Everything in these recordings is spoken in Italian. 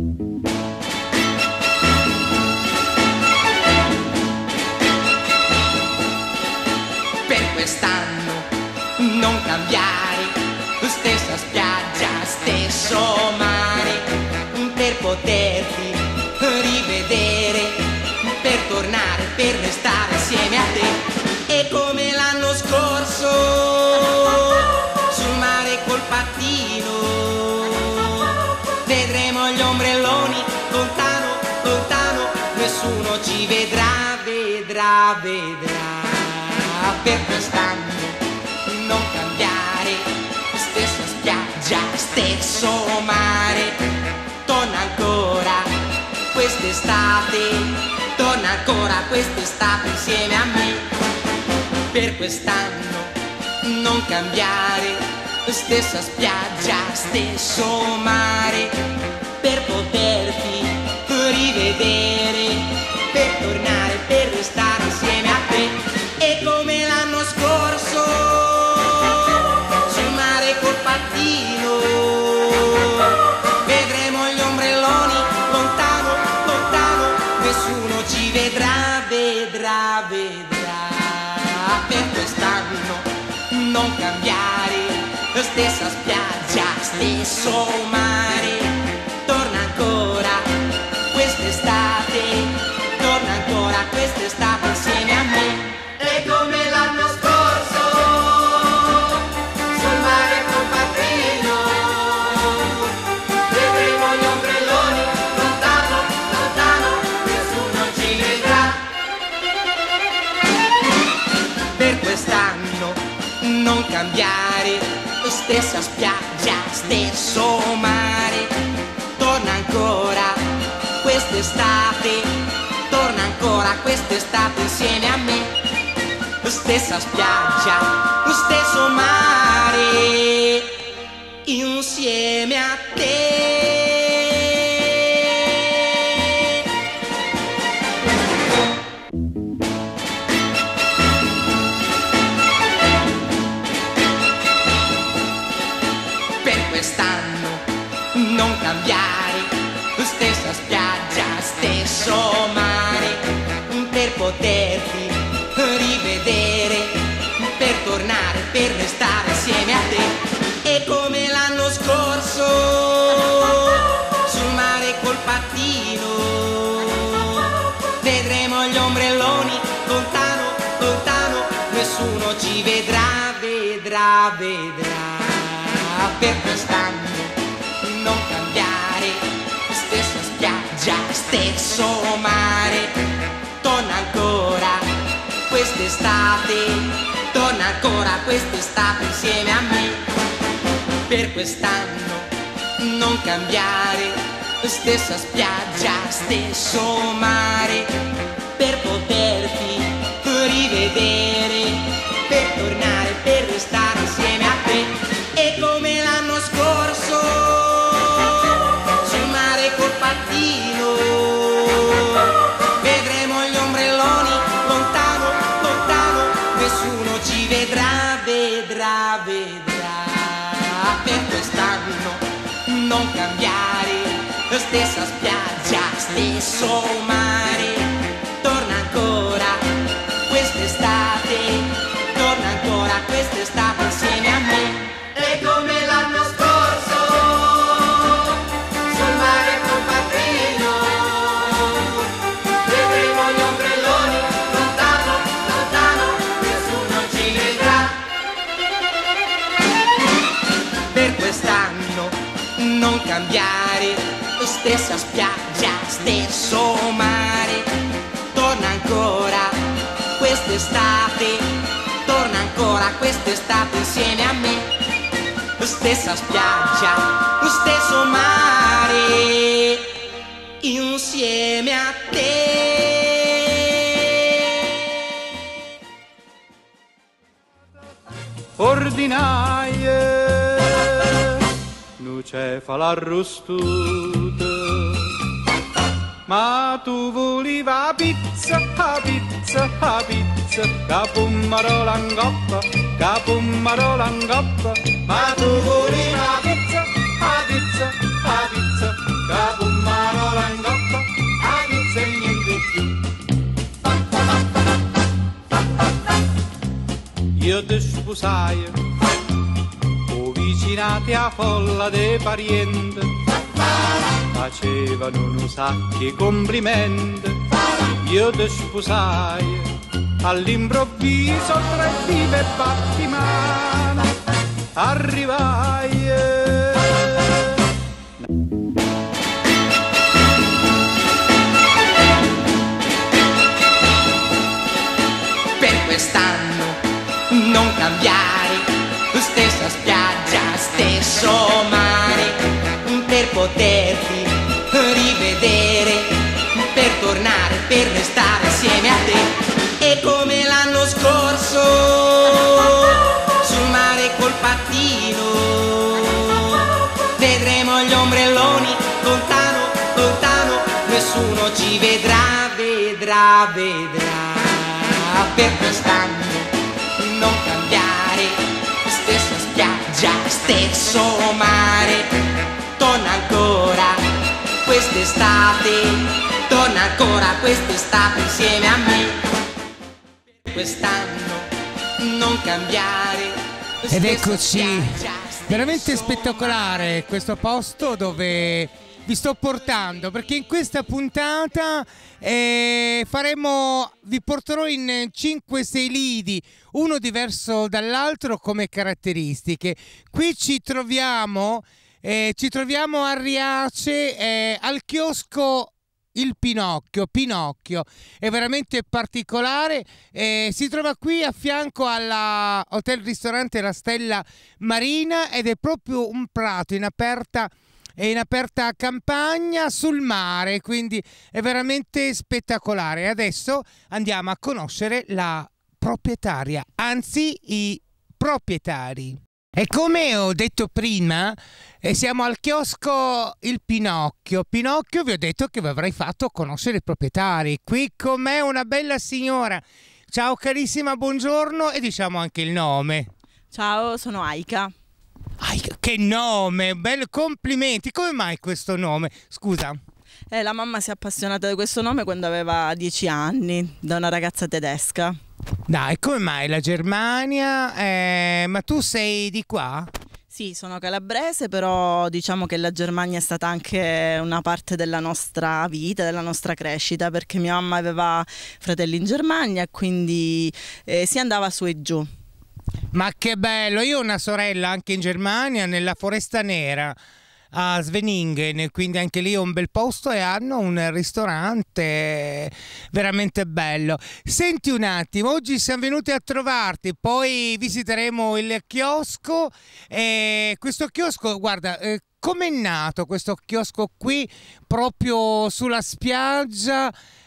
Per quest'anno non cambiare, stessa spiaggia, stesso mare, per poterti rivedere, per tornare, per restare insieme a te. E come l'anno scorso sul mare col pattino vedremo gli ombrelloni lontano, lontano, nessuno ci vedrà, vedrà, vedrà. Per quest'anno non cambiare, stessa spiaggia, stesso mare, torna ancora quest'estate, torna ancora quest'estate insieme a me. Per quest'anno non cambiare, stessa spiaggia, stesso mare, per poterti rivedere, per tornare, per restare insieme a te. E come l'anno scorso sul mare col pattino vedremo gli ombrelloni lontano, lontano, nessuno ci vedrà, vedrà, vedrà. Per quest'anno non cambiare, stessa spiaggia, stesso mare, torna ancora quest'estate, torna ancora quest'estate insieme a me. E come l'anno scorso sul mare col pattino vedremo gli ombrelloni lontano, lontano, nessuno ci vedrà. Per quest'anno non cambiare, stessa spiaggia, stesso mare, torna ancora quest'estate, torna ancora quest'estate insieme a me. Stessa spiaggia, stesso mare, insieme a te. Per quest'anno non cambiare, stessa spiaggia, stesso mare, per poterti rivedere, per tornare, per restare insieme a te. E come l'anno scorso sul mare col pattino vedremo gli ombrelloni lontano, lontano, nessuno ci vedrà, vedrà, vedrà. Per quest'anno non cambiare, stessa spiaggia, stesso mare, torna ancora quest'estate, torna ancora quest'estate insieme a me. Per quest'anno non cambiare, stessa spiaggia, stesso mare, per poterti rivedere, per tornare, per restare insieme a te. E come l'anno scorso sul mare col pattino vedremo gli ombrelloni lontano, lontano, nessuno ci vedrà, vedrà, vedrà. Per quest'anno non cambiare, stessa spiaggia, stesso mare, torna ancora quest'estate, torna ancora quest'estate insieme a me. E come l'anno scorso sul mare col pattino vedremo gli ombrelloni lontano, lontano, nessuno ci vedrà. Per quest'anno non cambiare, stessa spiaggia, stesso mare, torna ancora quest'estate, torna ancora quest'estate insieme a me. Stessa spiaggia, stesso mare, insieme a te. Ordinaie, non c'è fa l'arrostuto, ma tu volevi la pizza, la pizza, la pizza, capummarola in coppa, capummarola in coppa, ma tu volevi la pizza, la pizza, la pizza, capummarola. io ti sposai, o vicinati a folla dei parenti, facevano un sacco di complimenti, io ti sposai, all'improvviso tra il vivo e battimano, arrivai. Per quest'anno non cambiare, stessa spiaggia, stesso mare, per poterti rivedere, per tornare, per restare insieme a te. E come l'anno scorso, sul mare col pattino, vedremo gli ombrelloni, lontano, lontano, nessuno ci vedrà, vedrà, vedrà. Per quest'anno non cambiare, stessa spiaggia, stesso mare, torna ancora quest'estate, torna ancora quest'estate insieme a me. Per quest'anno non cambiare. Ed eccoci, veramente spettacolare questo posto dove vi sto portando, perché in questa puntata vi porterò in 5-6 lidi, uno diverso dall'altro come caratteristiche. Qui ci troviamo a Riace, al chiosco Il Pinocchio. Pinocchio è veramente particolare, si trova qui a fianco alla hotel ristorante La Stella Marina ed è proprio un prato in aperta campagna sul mare, quindi è veramente spettacolare. Adesso andiamo a conoscere la proprietaria, anzi i proprietari. E come ho detto prima, siamo al chiosco Il Pinocchio. Pinocchio, vi ho detto che vi avrei fatto conoscere i proprietari. Qui con me una bella signora. Ciao carissima, buongiorno e diciamo anche il nome. Ciao, sono Aika. Che nome, bello, complimenti. Come mai questo nome? Scusa. La mamma si è appassionata di questo nome quando aveva 10 anni, da una ragazza tedesca. Dai, come mai la Germania? Ma tu sei di qua? Sì, sono calabrese, però diciamo che la Germania è stata anche una parte della nostra vita, della nostra crescita, perché mia mamma aveva fratelli in Germania e quindi si andava su e giù. Ma che bello, io ho una sorella anche in Germania, nella Foresta Nera, a Sveningen, quindi anche lì è un bel posto e hanno un ristorante veramente bello. Senti un attimo, oggi siamo venuti a trovarti, poi visiteremo il chiosco. Questo chiosco, guarda, com'è nato questo chiosco qui proprio sulla spiaggia?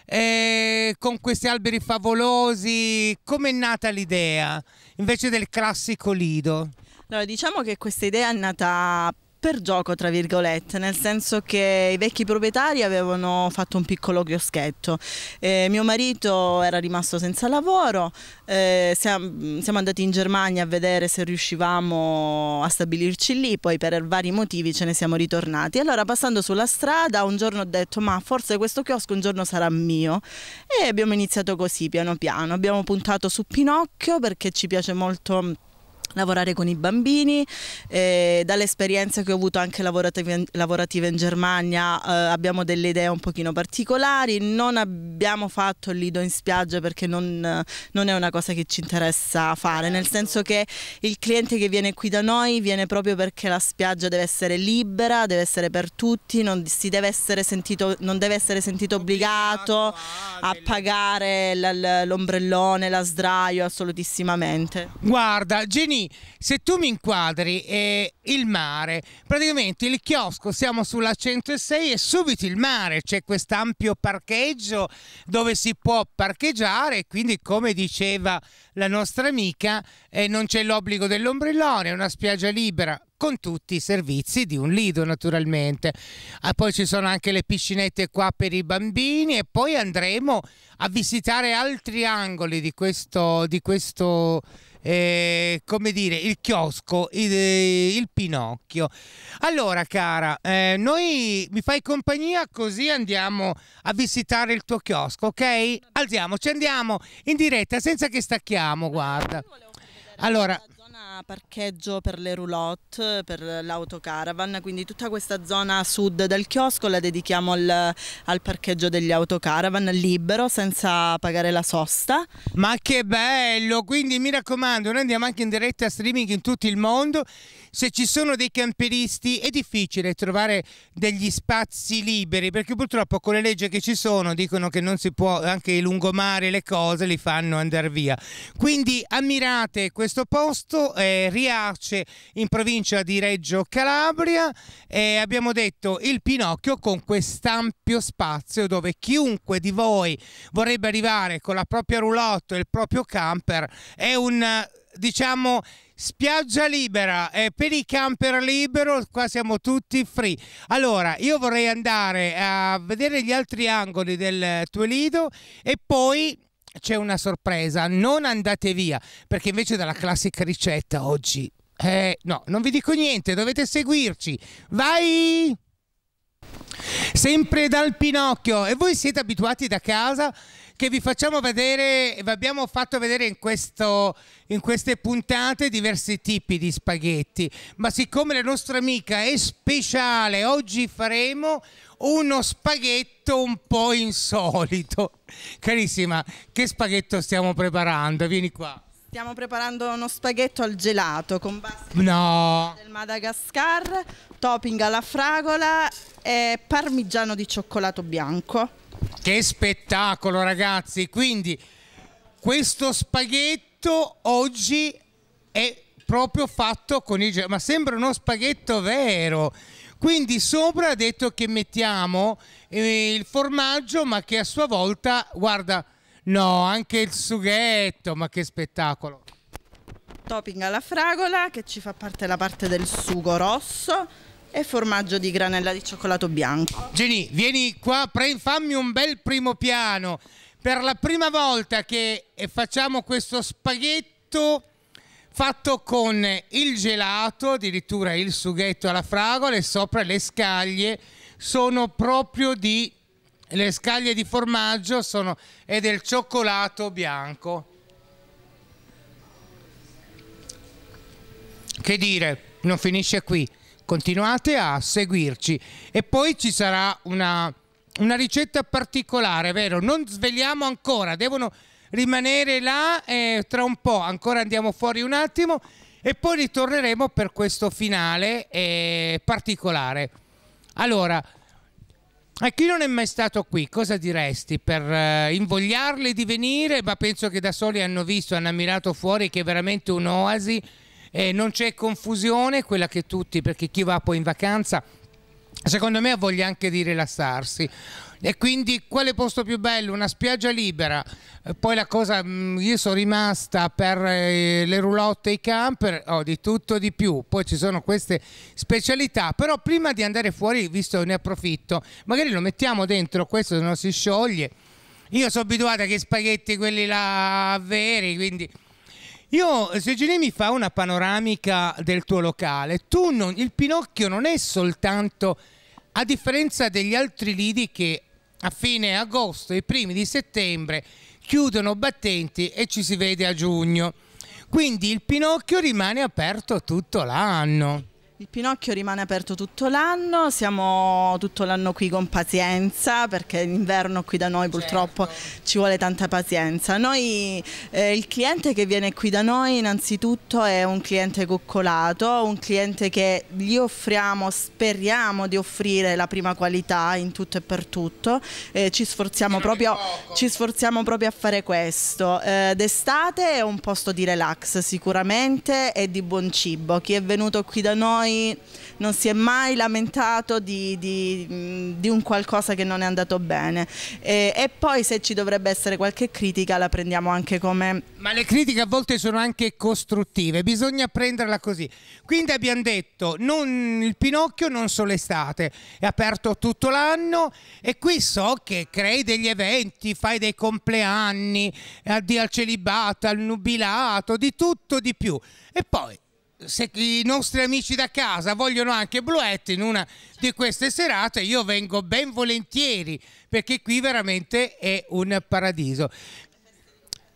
Con questi alberi favolosi, com'è nata l'idea invece del classico lido? Allora, diciamo che questa idea è nata per gioco, tra virgolette, nel senso che i vecchi proprietari avevano fatto un piccolo chioschetto. Mio marito era rimasto senza lavoro, siamo andati in Germania a vedere se riuscivamo a stabilirci lì, poi per vari motivi ce ne siamo ritornati. Allora, passando sulla strada, un giorno ho detto: ma forse questo chiosco un giorno sarà mio, e abbiamo iniziato così, piano piano. Abbiamo puntato su Pinocchio perché ci piace molto lavorare con i bambini, dalle esperienze che ho avuto anche lavorative in Germania abbiamo delle idee un pochino particolari. Non abbiamo fatto il lido in spiaggia perché non è una cosa che ci interessa fare, nel senso che il cliente che viene qui da noi viene proprio perché la spiaggia deve essere libera, deve essere per tutti, non deve essere sentito obbligato a pagare l'ombrellone, la sdraio, assolutissimamente. Guarda Jenny, se tu mi inquadri il mare, praticamente il chiosco, siamo sulla 106 e subito il mare, c'è quest'ampio parcheggio dove si può parcheggiare, quindi come diceva la nostra amica non c'è l'obbligo dell'ombrellone, è una spiaggia libera con tutti i servizi di un lido naturalmente. Poi ci sono anche le piscinette qua per i bambini e poi andremo a visitare altri angoli di questo come dire, il chiosco, il Pinocchio. Allora cara, mi fai compagnia così andiamo a visitare il tuo chiosco, ok? Alziamoci, andiamo in diretta senza che stacchiamo, guarda. Allora, La zona parcheggio per le roulotte, per l'autocaravan, quindi tutta questa zona sud del chiosco la dedichiamo al parcheggio degli autocaravan libero, senza pagare la sosta. ma che bello! Quindi mi raccomando, noi andiamo anche in diretta streaming in tutto il mondo. Se ci sono dei camperisti è difficile trovare degli spazi liberi, perché purtroppo con le leggi che ci sono dicono che non si può, anche i lungomare, le cose li fanno andare via. Quindi ammirate questo posto, Riace, in provincia di Reggio Calabria, abbiamo detto il Pinocchio, con quest'ampio spazio dove chiunque di voi vorrebbe arrivare con la propria roulotte e il proprio camper. È un, diciamo, spiaggia libera, per i camper libero, qua siamo tutti free. Allora io vorrei andare a vedere gli altri angoli del tuo lido e poi c'è una sorpresa, non andate via, perché invece della classica ricetta oggi no, non vi dico niente, dovete seguirci. Vai! Sempre dal Pinocchio. E voi siete abituati da casa che vi facciamo vedere, vi abbiamo fatto vedere in queste puntate diversi tipi di spaghetti, ma siccome la nostra amica è speciale, oggi faremo uno spaghetto un po' insolito. Carissima, che spaghetto stiamo preparando? Vieni qua. Stiamo preparando uno spaghetto al gelato con base No, del Madagascar, topping alla fragola e parmigiano di cioccolato bianco. che spettacolo ragazzi! Quindi questo spaghetto oggi è proprio fatto con il, ma sembra uno spaghetto vero. Quindi sopra ha detto che mettiamo il formaggio, ma che a sua volta, guarda, no, anche il sughetto, ma che spettacolo! Topping alla fragola che ci fa parte la parte del sugo rosso e formaggio di granella di cioccolato bianco. Geni, vieni qua, fammi un bel primo piano. Per la prima volta che facciamo questo spaghetto fatto con il gelato, addirittura il sughetto alla fragola, e sopra le scaglie sono proprio le scaglie di formaggio sono e del cioccolato bianco. Che dire, non finisce qui, continuate a seguirci e poi ci sarà una ricetta particolare, vero? Non sveliamo ancora, devono rimanere là, tra un po' ancora andiamo fuori un attimo e poi ritorneremo per questo finale particolare. Allora, a chi non è mai stato qui, cosa diresti per invogliarli di venire? Ma penso che da soli hanno visto, hanno ammirato fuori che è veramente un'oasi, non c'è confusione, quella che tutti, perché chi va poi in vacanza secondo me ha voglia anche di rilassarsi. E quindi quale posto più bello? Una spiaggia libera. Poi la cosa, io sono rimasta per le roulotte e i camper, di tutto di più. Poi ci sono queste specialità, però prima di andare fuori, visto ne approfitto, magari lo mettiamo dentro questo se non si scioglie. Io sono abituata che spaghetti quelli là veri, quindi se Gini mi fa una panoramica del tuo locale, il Pinocchio non è soltanto, a differenza degli altri lidi che a fine agosto e i primi di settembre chiudono battenti e ci si vede a giugno, quindi il Pinocchio rimane aperto tutto l'anno. Il Pinocchio rimane aperto tutto l'anno, siamo tutto l'anno qui con pazienza, perché l'inverno qui da noi purtroppo ci vuole tanta pazienza. Noi, il cliente che viene qui da noi innanzitutto è un cliente coccolato, un cliente che gli offriamo, speriamo di offrire la prima qualità in tutto e per tutto, ci sforziamo proprio a fare questo. D'estate è un posto di relax sicuramente e di buon cibo, chi è venuto qui da noi non si è mai lamentato di un qualcosa che non è andato bene, e poi se ci dovrebbe essere qualche critica la prendiamo anche come... Ma le critiche a volte sono anche costruttive, bisogna prenderla così. Quindi abbiamo detto, il Pinocchio non solo estate, è aperto tutto l'anno e qui so che crei degli eventi, fai dei compleanni, addio al celibato, al nubilato, di tutto di più. E poi se i nostri amici da casa vogliono anche Bluette in una di queste serate, io vengo ben volentieri, perché qui veramente è un paradiso.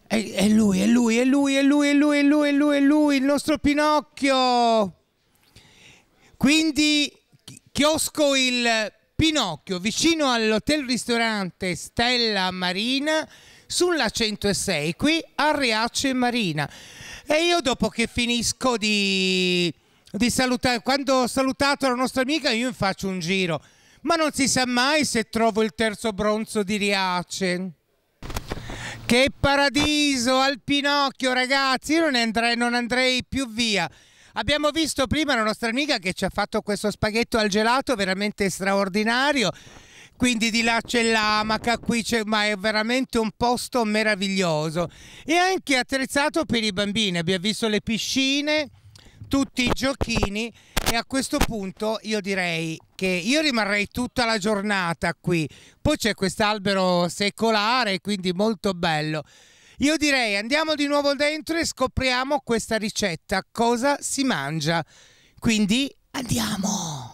È lui, è lui, è lui, è lui, è lui, è lui, è lui, è lui, il nostro Pinocchio. Quindi chiosco il Pinocchio vicino all'hotel ristorante Stella Marina sulla 106 qui a Riace Marina. E io dopo che finisco di salutare, quando ho salutato la nostra amica, io mi faccio un giro, ma non si sa mai se trovo il terzo bronzo di Riace. Che paradiso al Pinocchio, ragazzi, io non andrei più via. Abbiamo visto prima la nostra amica che ci ha fatto questo spaghetto al gelato veramente straordinario, quindi di là c'è l'amaca, qui c'è, ma è veramente un posto meraviglioso e anche attrezzato per i bambini. Abbiamo visto le piscine, tutti i giochini e a questo punto io direi che io rimarrei tutta la giornata qui. Poi c'è quest'albero secolare, quindi molto bello. Io direi andiamo di nuovo dentro e scopriamo questa ricetta, cosa si mangia. Quindi andiamo!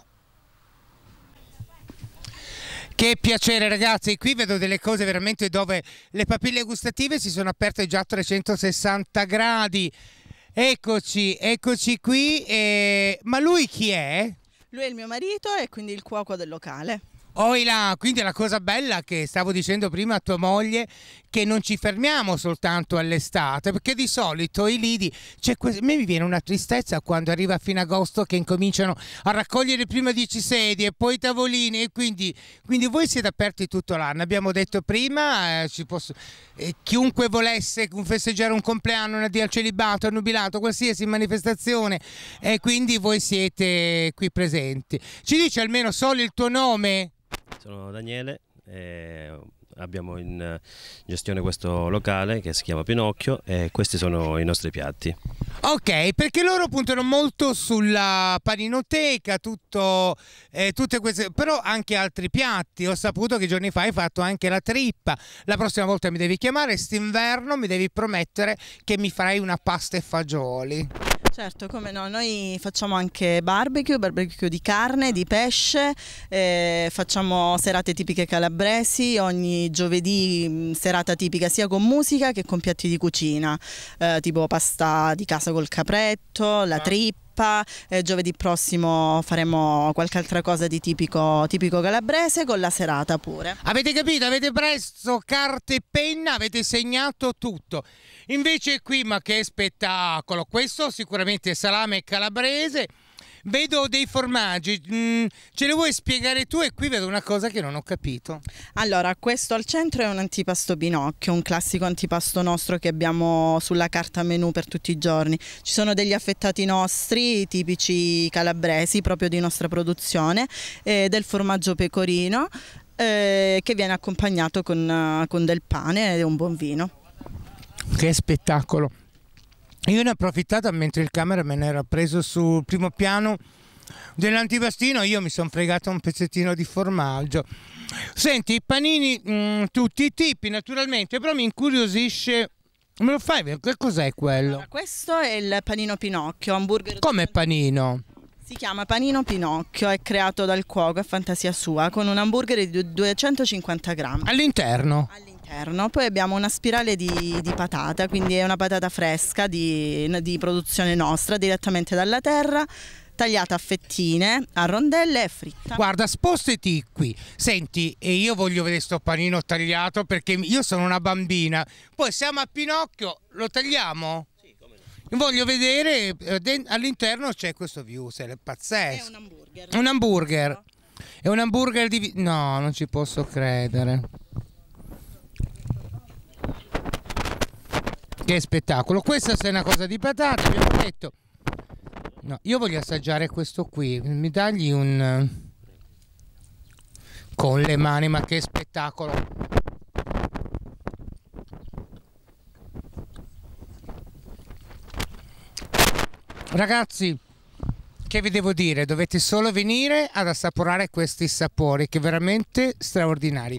Che piacere ragazzi, qui vedo delle cose veramente dove le papille gustative si sono aperte già a 360 gradi. Eccoci, eccoci qui. Ma lui chi è? Lui è il mio marito e quindi il cuoco del locale. Oila, quindi la cosa bella che stavo dicendo prima a tua moglie, che non ci fermiamo soltanto all'estate, perché di solito i lidi, a me mi viene una tristezza quando arriva a fine agosto che incominciano a raccogliere prima 10 sedie, poi tavolini e quindi voi siete aperti tutto l'anno. Abbiamo detto prima, chiunque volesse festeggiare un compleanno, un addio al celibato, al nubilato, qualsiasi manifestazione, e quindi voi siete qui presenti. Ci dici almeno solo il tuo nome? Sono Daniele, abbiamo in gestione questo locale che si chiama Pinocchio e questi sono i nostri piatti. Ok, perché loro puntano molto sulla paninoteca, tutte queste, però anche altri piatti. Ho saputo che giorni fa hai fatto anche la trippa. La prossima volta mi devi chiamare, st'inverno mi devi promettere che mi farai una pasta e fagioli. Certo, come no, noi facciamo anche barbecue di carne, di pesce, facciamo serate tipiche calabresi, ogni giovedì serata tipica sia con musica che con piatti di cucina, tipo pasta di casa col capretto, la trippa. Giovedì prossimo faremo qualche altra cosa di tipico calabrese con la serata pure. Avete capito? Avete preso carta e penna, avete segnato tutto. Invece qui, ma che spettacolo! Questo sicuramente è salame calabrese. Vedo dei formaggi, ce le vuoi spiegare tu? E qui vedo una cosa che non ho capito. Allora, questo al centro è un antipasto Pinocchio, un classico antipasto nostro che abbiamo sulla carta menù per tutti i giorni. Ci sono degli affettati nostri, tipici calabresi, proprio di nostra produzione, del formaggio pecorino, che viene accompagnato con del pane e un buon vino. Che spettacolo! Io ne ho approfittato mentre il cameraman era preso sul primo piano dell'antipastino, io mi sono fregato un pezzettino di formaggio. Senti, i panini, tutti i tipi naturalmente, però mi incuriosisce, me lo fai vedere, che cos'è quello? Allora, questo è il panino Pinocchio, hamburger. Come panino? Si chiama panino Pinocchio, è creato dal cuoco, è fantasia sua, con un hamburger di 250 grammi. All'interno? All'interno. Poi abbiamo una spirale di patata, quindi è una patata fresca di produzione nostra, direttamente dalla terra, tagliata a fettine, a rondelle e fritta. Guarda, spostati qui. Senti, e io voglio vedere sto panino tagliato perché io sono una bambina. Poi siamo a Pinocchio, lo tagliamo? Voglio vedere, all'interno c'è questo wurstel, è pazzesco. È un hamburger. Un hamburger. È un hamburger di... No, non ci posso credere. Che spettacolo. Questa è una cosa di patate, abbiamo detto. No, io voglio assaggiare questo qui. Mi dagli un... Con le mani, ma che spettacolo. Ragazzi, che vi devo dire? Dovete solo venire ad assaporare questi sapori che veramente straordinari.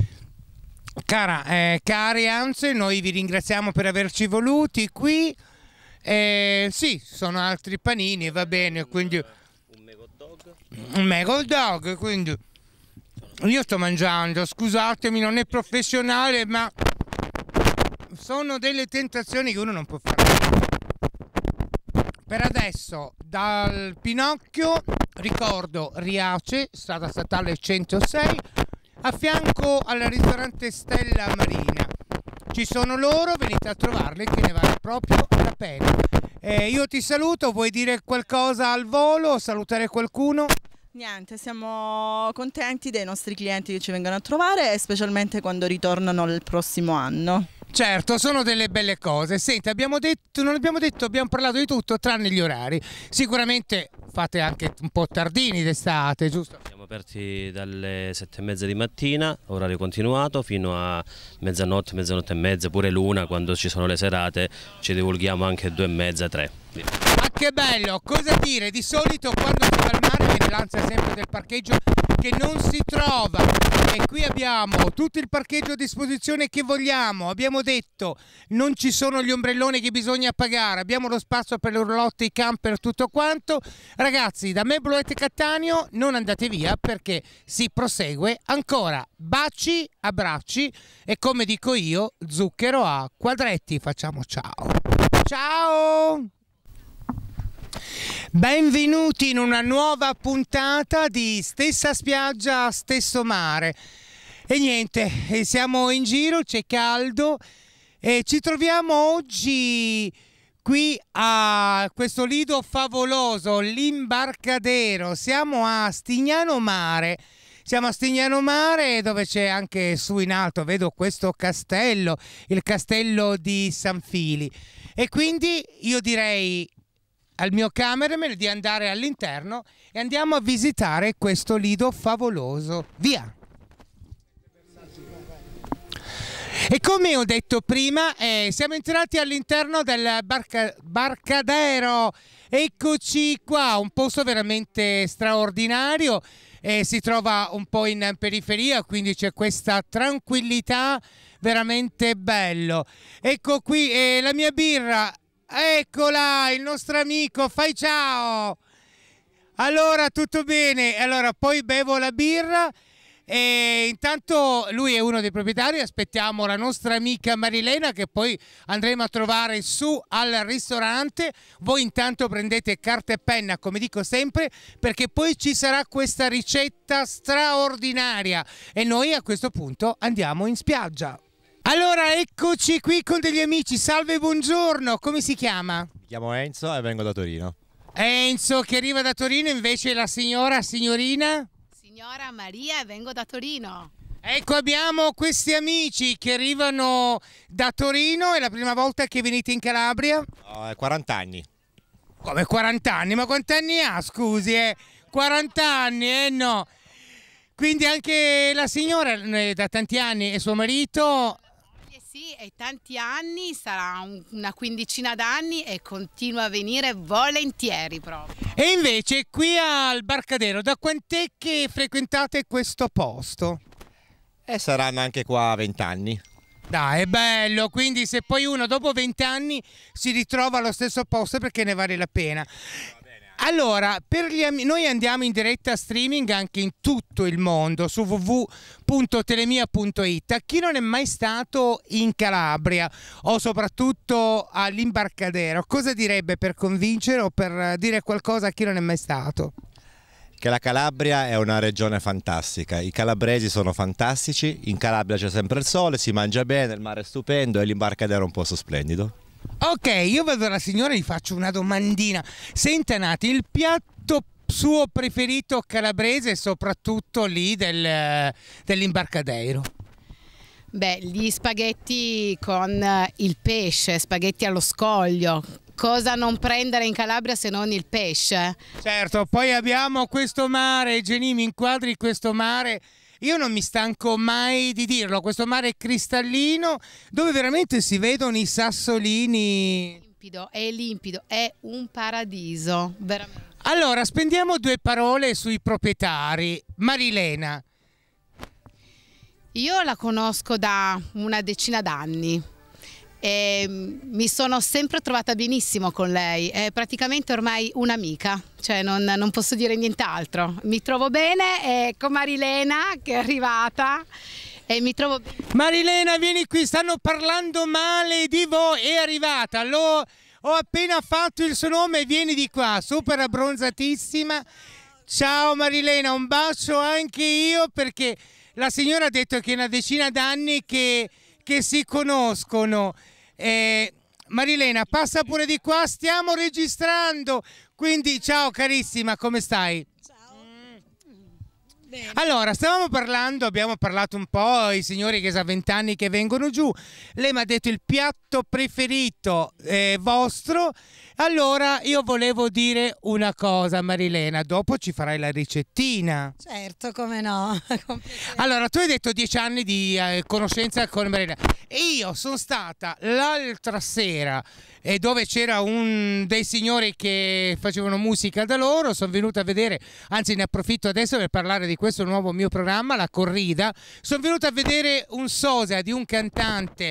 Cari, anzi, noi vi ringraziamo per averci voluti qui. Sì, sono altri panini, va bene, quindi un mega dog, quindi io sto mangiando, scusatemi, non è professionale, ma sono delle tentazioni che uno non può fare. Per adesso dal Pinocchio ricordo Riace, strada statale 106, a fianco al ristorante Stella Marina. Ci sono loro, venite a trovarli che ne vale proprio la pena. Io ti saluto, vuoi dire qualcosa al volo, salutare qualcuno? Niente, siamo contenti dei nostri clienti che ci vengono a trovare e specialmente quando ritornano il prossimo anno. Certo, sono delle belle cose. Senti, abbiamo parlato di tutto tranne gli orari. Sicuramente fate anche un po' tardini d'estate, giusto? Siamo aperti dalle 7:30 di mattina, orario continuato, fino a mezzanotte, mezzanotte e mezza, pure l'una, quando ci sono le serate, ci divulghiamo anche 2:30, 3. Ma che bello! Cosa dire? Di solito quando si va al mare viene l'ansia sempre del parcheggio che non si trova, e qui abbiamo tutto il parcheggio a disposizione che vogliamo. Abbiamo detto non ci sono gli ombrelloni che bisogna pagare, abbiamo lo spazio per le roulotte, i camper, tutto quanto. Ragazzi, da me Bluette Cattaneo, non andate via perché si prosegue ancora. Baci, abbracci e, come dico io, zucchero a quadretti. Facciamo ciao. Ciao! Benvenuti in una nuova puntata di Stessa Spiaggia, Stesso Mare. E niente, siamo in giro, c'è caldo e ci troviamo oggi qui a questo lido favoloso, l'Imbarcadero. Siamo a Stignano Mare. Siamo a Stignano Mare, dove c'è anche su in alto, vedo questo castello, il castello di San Fili. E quindi io direi al mio cameraman di andare all'interno e andiamo a visitare questo lido favoloso. Via! E come ho detto prima, siamo entrati all'interno del Barcadero. Eccoci qua, un posto veramente straordinario. Si trova un po' in periferia, quindi c'è questa tranquillità, veramente bello. Ecco qui la mia birra. Eccola, il nostro amico, fai ciao! Allora, tutto bene? Allora, poi bevo la birra e intanto lui è uno dei proprietari, aspettiamo la nostra amica Marilena che poi andremo a trovare su al ristorante. Voi intanto prendete carta e penna, come dico sempre, perché poi ci sarà questa ricetta straordinaria e noi a questo punto andiamo in spiaggia. Allora, eccoci qui con degli amici. Salve, buongiorno, come si chiama? Mi chiamo Enzo e vengo da Torino. Enzo che arriva da Torino, invece la signorina? Signora Maria e vengo da Torino. Ecco, abbiamo questi amici che arrivano da Torino, è la prima volta che venite in Calabria? 40 anni. Come 40 anni? Ma quanti anni ha, scusi? 40 anni, no. Quindi anche la signora da tanti anni e suo marito? Sì, è tanti anni, sarà una quindicina d'anni e continua a venire volentieri proprio. E invece qui al Barcadero, da quant'è che frequentate questo posto? E saranno anche qua 20 anni. Dai, è bello, quindi se poi uno dopo 20 anni si ritrova allo stesso posto, perché ne vale la pena. Allora, noi andiamo in diretta streaming anche in tutto il mondo su www.telemia.it. A chi non è mai stato in Calabria o soprattutto all'Imbarcadero, cosa direbbe per convincere o per dire qualcosa a chi non è mai stato? Che la Calabria è una regione fantastica, i calabresi sono fantastici, in Calabria c'è sempre il sole, si mangia bene, il mare è stupendo e l'Imbarcadero è un posto splendido. Ok, io vado alla signora e gli faccio una domandina. Senta Nati, il piatto suo preferito calabrese, soprattutto lì dell'Imbarcadero? Beh, gli spaghetti con il pesce, spaghetti allo scoglio. Cosa non prendere in Calabria se non il pesce? Certo, poi abbiamo questo mare, Genì, mi inquadri questo mare. Io non mi stanco mai di dirlo, questo mare cristallino dove veramente si vedono i sassolini. Limpido, è un paradiso, veramente. Allora, spendiamo due parole sui proprietari. Marilena. Io la conosco da una decina d'anni e mi sono sempre trovata benissimo con lei, è praticamente ormai un'amica, cioè non posso dire nient'altro. Mi trovo bene con Marilena che è arrivata e mi trovo bene. Marilena, vieni qui, stanno parlando male di voi, è arrivata, ho appena fatto il suo nome, vieni di qua, super abbronzatissima. Ciao Marilena, un bacio anche io, perché la signora ha detto che è una decina d'anni che si conoscono. Marilena, passa pure di qua, stiamo registrando, quindi ciao carissima, come stai? Allora, stavamo parlando, abbiamo parlato un po', i signori che sa 20 anni che vengono giù, lei mi ha detto il piatto preferito vostro, allora io volevo dire una cosa Marilena, dopo ci farai la ricettina. Certo, come no. Allora, tu hai detto 10 anni di conoscenza con Marilena e io sono stata l'altra sera dove c'era dei signori che facevano musica da loro, sono venuta a vedere, anzi ne approfitto adesso per parlare di questo nuovo mio programma, La Corrida, sono venuta a vedere un sosia di un cantante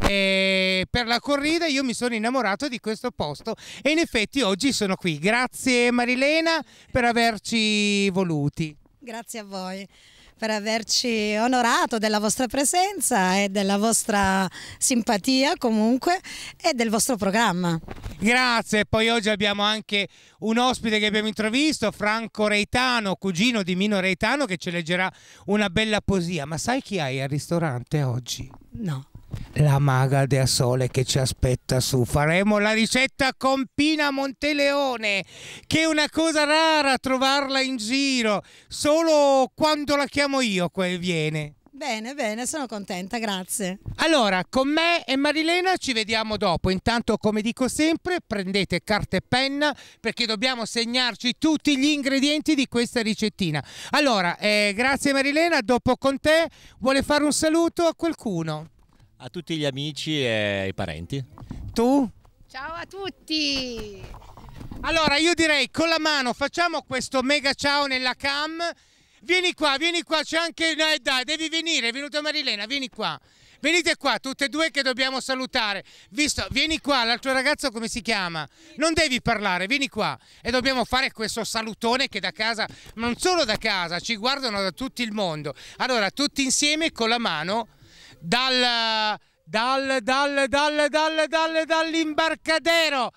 per La Corrida, io mi sono innamorato di questo posto e in effetti oggi sono qui. Grazie Marilena per averci voluti. Grazie a voi per averci onorato della vostra presenza e della vostra simpatia comunque e del vostro programma. Grazie, poi oggi abbiamo anche un ospite che abbiamo intravisto, Franco Reitano, cugino di Mino Reitano, che ci leggerà una bella poesia. Ma sai chi hai al ristorante oggi? No. La maga Dea Sole che ci aspetta su. Faremo la ricetta con Pina Monteleone, che è una cosa rara trovarla in giro, solo quando la chiamo io viene. Bene, bene, sono contenta, grazie. Allora, con me e Marilena ci vediamo dopo. Intanto, come dico sempre, prendete carta e penna perché dobbiamo segnarci tutti gli ingredienti di questa ricettina. Allora, grazie Marilena, dopo con te. Vuole fare un saluto a qualcuno? A tutti gli amici e ai parenti. Tu? Ciao a tutti! Allora io direi con la mano facciamo questo mega ciao nella cam. Vieni qua, c'è anche... dai, devi venire, è venuta Marilena, vieni qua. Venite qua, tutte e due che dobbiamo salutare. Vieni qua, l'altro ragazzo come si chiama? Non devi parlare, vieni qua. E dobbiamo fare questo salutone che da casa, non solo da casa, ci guardano da tutto il mondo. Allora, tutti insieme con la mano... dall'imbarcadero.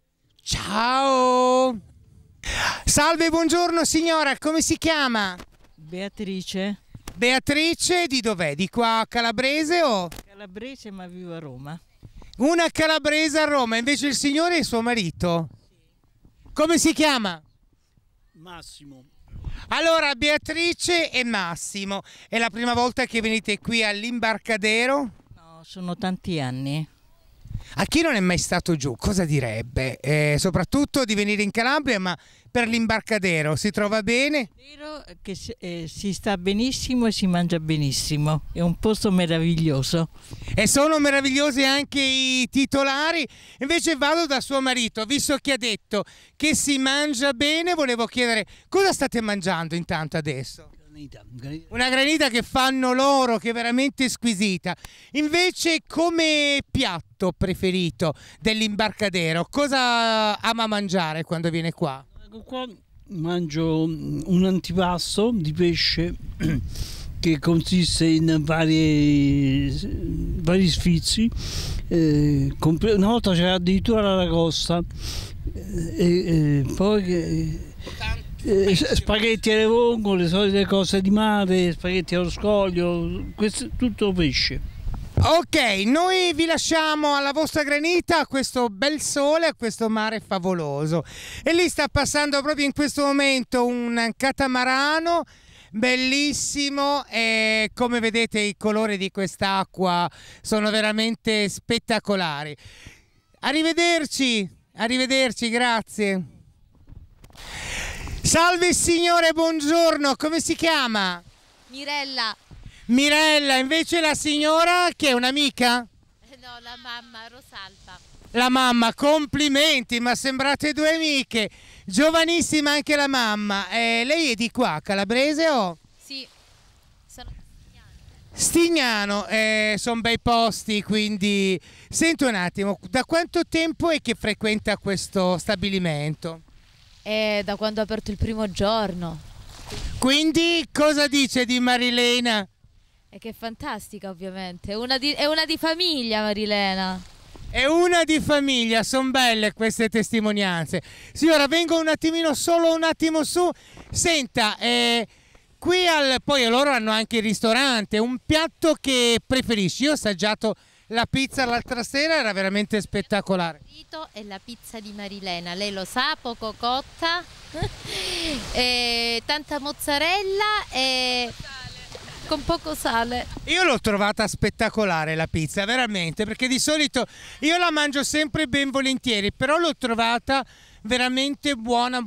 Ciao. Salve, buongiorno signora, come si chiama? Beatrice. Beatrice, di dov'è? Di qua calabrese o? Calabrese, ma vivo a Roma. Una calabrese a Roma, invece il signore è suo marito? Come si chiama? Massimo. Allora, Beatrice e Massimo, è la prima volta che venite qui all'imbarcadero? No, sono tanti anni. A chi non è mai stato giù, cosa direbbe? Soprattutto di venire in Calabria, ma per l'imbarcadero si trova bene? È vero che si sta benissimo e si mangia benissimo, è un posto meraviglioso. E sono meravigliosi anche i titolari. Invece vado da suo marito, visto che ha detto che si mangia bene, volevo chiedere cosa state mangiando intanto adesso? Una granita che fanno loro, che è veramente squisita. Invece come piatto preferito dell'imbarcadero, cosa ama mangiare quando viene qua? Qua mangio un antipasto di pesce che consiste in vari sfizi. Una volta c'era addirittura l'aragosta poi spaghetti alle vongole, le solite cose di mare, spaghetti allo scoglio, questo è tutto pesce. Ok, noi vi lasciamo alla vostra granita, a questo bel sole, a questo mare favoloso. E lì sta passando proprio in questo momento un catamarano bellissimo e come vedete i colori di quest'acqua sono veramente spettacolari. Arrivederci, arrivederci, grazie. Salve signore, buongiorno, come si chiama? Mirella. Mirella, invece la signora che è un'amica? No, la mamma, Rosalba. La mamma, complimenti, ma sembrate due amiche. Giovanissima anche la mamma. Lei è di qua, calabrese o? Sì, sono Stignano, sono bei posti, quindi... Senti un attimo, da quanto tempo è che frequenta questo stabilimento? Da quando ho aperto il primo giorno. Quindi cosa dice di Marilena? E che fantastica, ovviamente. È una di famiglia, Marilena. È una di famiglia, sono belle queste testimonianze. Sì, ora vengo solo un attimo su. Senta, qui poi loro hanno anche il ristorante, un piatto che preferisci? Io ho assaggiato la pizza l'altra sera, era veramente spettacolare. È la pizza di Marilena, lei lo sa, poco cotta, tanta mozzarella e con poco sale. Io l'ho trovata spettacolare la pizza, veramente, perché di solito io la mangio sempre ben volentieri, però l'ho trovata veramente buona.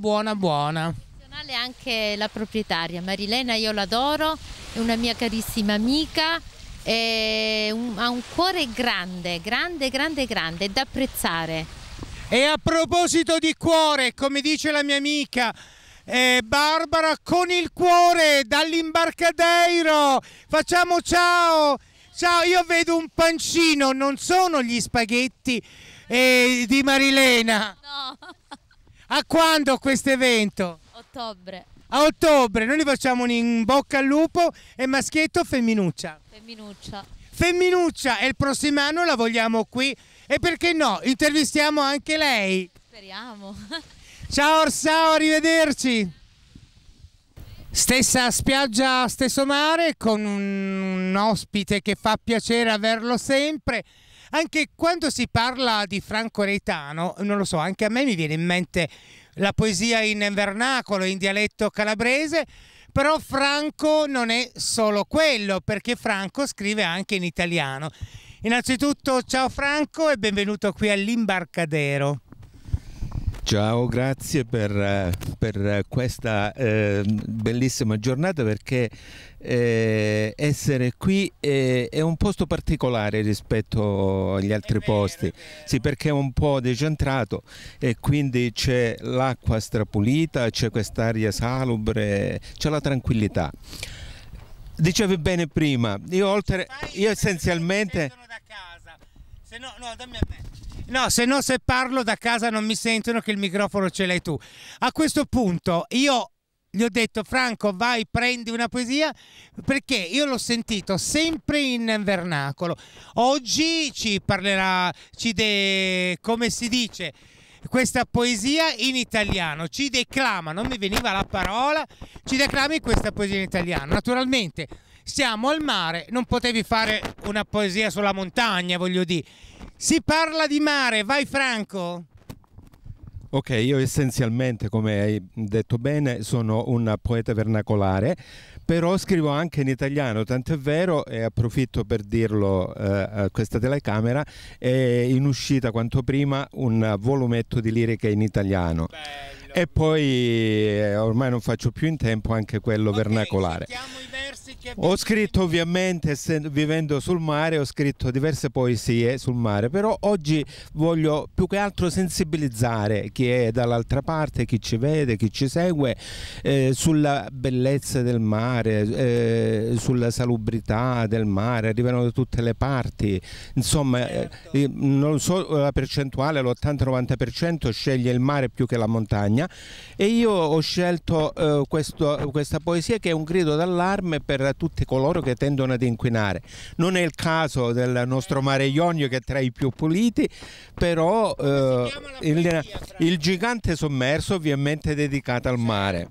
Anche la proprietaria Marilena, io l'adoro, è una mia carissima amica, ha un cuore grande, da apprezzare. E a proposito di cuore, come dice la mia amica Barbara, con il cuore dall'Imbarcadero, facciamo ciao! Ciao, io vedo un pancino, non sono gli spaghetti di Marilena? No. A quando questo evento? Ottobre. A ottobre, noi gli facciamo un in bocca al lupo. E maschietto o femminuccia? Femminuccia. Femminuccia, e il prossimo anno la vogliamo qui. E perché no, intervistiamo anche lei. Speriamo. Ciao Orsao, arrivederci. Stessa spiaggia, stesso mare, con un ospite che fa piacere averlo sempre. Anche quando si parla di Franco Reitano, non lo so, anche a me mi viene in mente la poesia in vernacolo, in dialetto calabrese, però Franco non è solo quello, perché Franco scrive anche in italiano. Innanzitutto ciao Franco e benvenuto qui all'Imbarcadero. Ciao, grazie per questa bellissima giornata, perché essere qui è un posto particolare rispetto agli altri posti. Sì, perché è un po' decentrato e quindi c'è l'acqua strapulita, c'è quest'aria salubre, c'è la tranquillità. Dicevi bene prima, io essenzialmente... No, se parlo da casa non mi sentono, che il microfono ce l'hai tu. A questo punto io gli ho detto: Franco, vai, prendi una poesia, perché io l'ho sentito sempre in vernacolo. Oggi ci parlerà, come si dice, questa poesia in italiano, ci declama, non mi veniva la parola, ci declami questa poesia in italiano. Naturalmente siamo al mare, non potevi fare una poesia sulla montagna, voglio dire. Si parla di mare, vai Franco. Ok, io essenzialmente, come hai detto bene, sono un poeta vernacolare, però scrivo anche in italiano, tant'è vero, e approfitto per dirlo a questa telecamera, è in uscita quanto prima un volumetto di liriche in italiano. Bello. E poi ormai non faccio più in tempo anche quello vernacolare. Ho scritto, ovviamente, vivendo sul mare, ho scritto diverse poesie sul mare, però oggi voglio più che altro sensibilizzare chi è dall'altra parte, chi ci vede, chi ci segue, sulla bellezza del mare, sulla salubrità del mare. Arrivano da tutte le parti, insomma, non so la percentuale, l'80-90% sceglie il mare più che la montagna, e io ho scelto questa poesia, che è un grido d'allarme per tutti coloro che tendono ad inquinare. Non è il caso del nostro mare Ionio, che è tra i più puliti, però il gigante sommerso, ovviamente dedicato al mare.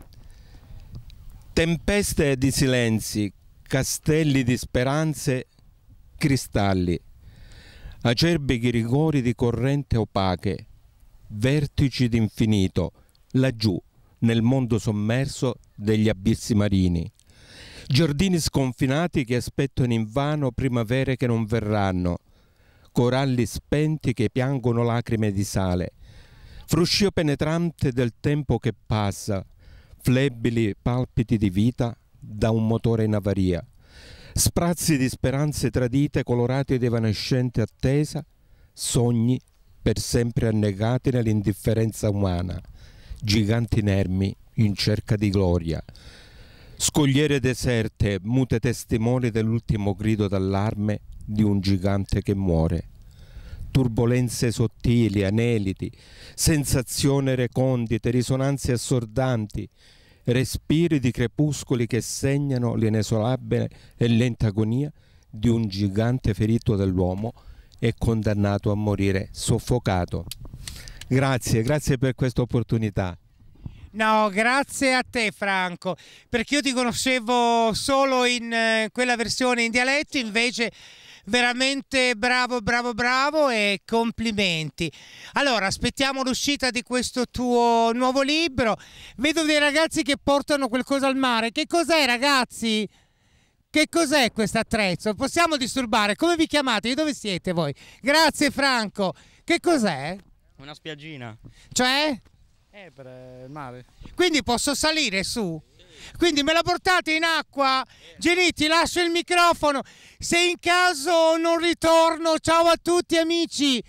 Tempeste di silenzi, castelli di speranze, cristalli, acerbi ghirigori di corrente opache, vertici d'infinito, laggiù nel mondo sommerso degli abissi marini. Giardini sconfinati che aspettano invano primavere che non verranno, coralli spenti che piangono lacrime di sale, fruscio penetrante del tempo che passa, flebili palpiti di vita da un motore in avaria, sprazzi di speranze tradite colorati di evanescente attesa, sogni per sempre annegati nell'indifferenza umana, giganti inermi in cerca di gloria, scogliere deserte, mute testimoni dell'ultimo grido d'allarme di un gigante che muore. Turbolenze sottili, aneliti, sensazioni recondite, risonanze assordanti, respiri di crepuscoli che segnano l'inesorabile e lenta agonia di un gigante ferito dall'uomo e condannato a morire soffocato. Grazie per questa opportunità. No, grazie a te Franco, perché io ti conoscevo solo in quella versione in dialetto, invece veramente bravo e complimenti. Allora, aspettiamo l'uscita di questo tuo nuovo libro. Vedo dei ragazzi che portano qualcosa al mare. Che cos'è, ragazzi? Che cos'è questo attrezzo? Possiamo disturbare? Come vi chiamate? Di dove siete voi? Grazie Franco. Che cos'è? Una spiaggina. Cioè? Per il mare. Quindi posso salire su? Quindi me la portate in acqua? Genitti, lascio il microfono. Se in caso non ritorno, ciao a tutti amici.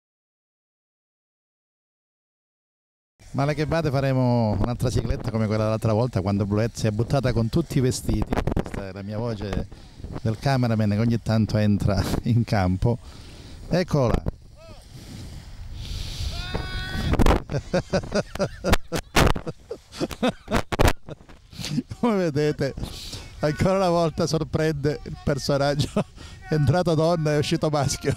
Ma alla Chebate faremo un'altra cicletta come quella dell'altra volta, quando Bluette si è buttata con tutti i vestiti. Questa è la mia voce del cameraman che ogni tanto entra in campo. Eccola. Come vedete, ancora una volta sorprende il personaggio, è entrato donna e è uscito maschio.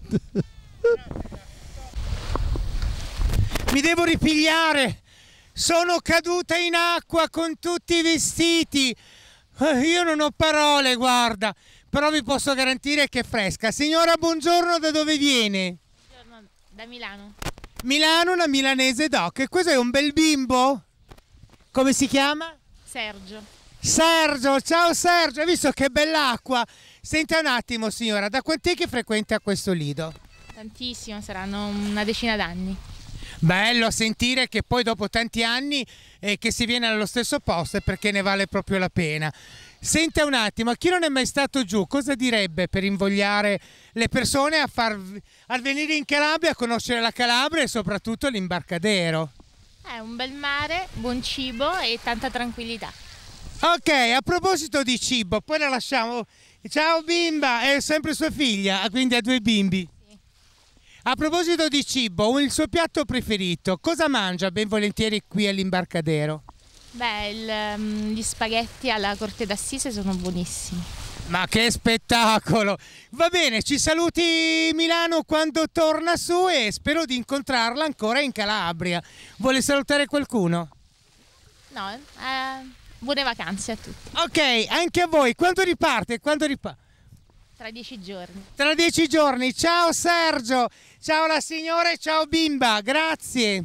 Mi devo ripigliare, sono caduta in acqua con tutti i vestiti. Io non ho parole, guarda, però vi posso garantire che è fresca. Signora, buongiorno, da dove viene? Buongiorno, da Milano. Milano, una milanese doc. E questo è un bel bimbo? Come si chiama? Sergio. Sergio, ciao Sergio, hai visto che bell'acqua? Senta un attimo signora, da quant'è che frequenta questo lido? Tantissimo, saranno una decina d'anni. Bello sentire che poi dopo tanti anni che si viene allo stesso posto è perché ne vale proprio la pena. Senta un attimo, a chi non è mai stato giù, cosa direbbe per invogliare le persone a venire in Calabria, a conoscere la Calabria e soprattutto l'Imbarcadero? È un bel mare, buon cibo e tanta tranquillità. Ok, a proposito di cibo, poi la lasciamo. Ciao bimba, è sempre sua figlia, quindi ha due bimbi. Sì. A proposito di cibo, il suo piatto preferito, cosa mangia ben volentieri qui all'Imbarcadero? Beh, gli spaghetti alla Corte d'Assise sono buonissimi. Ma che spettacolo! Va bene, ci saluti Milano quando torna su e spero di incontrarla ancora in Calabria. Vuole salutare qualcuno? No, buone vacanze a tutti. Ok, anche a voi. Quando riparte? Tra 10 giorni. Tra 10 giorni. Ciao Sergio, ciao la signora e ciao bimba, grazie.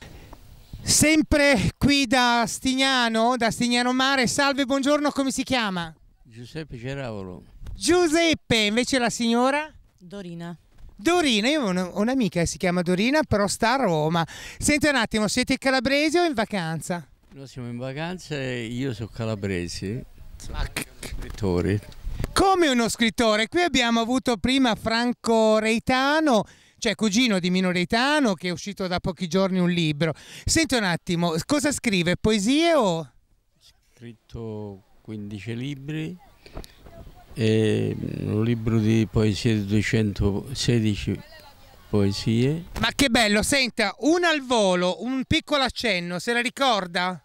Sempre qui da Stignano Mare. Salve, buongiorno, come si chiama? Giuseppe Ceravolo. Giuseppe, invece la signora? Dorina. Dorina, io ho un'amica che si chiama Dorina, però sta a Roma. Senti un attimo, siete calabresi o in vacanza? Noi siamo in vacanza e io sono calabrese, scrittore. Come uno scrittore? Qui abbiamo avuto prima Franco Reitano, cioè cugino di Mino Reitano, che è uscito da pochi giorni un libro. Senti un attimo, cosa scrive? Poesie o? Ho scritto 15 libri e un libro di poesie di 216 poesie. Ma che bello, senta, una al volo, un piccolo accenno, se la ricorda?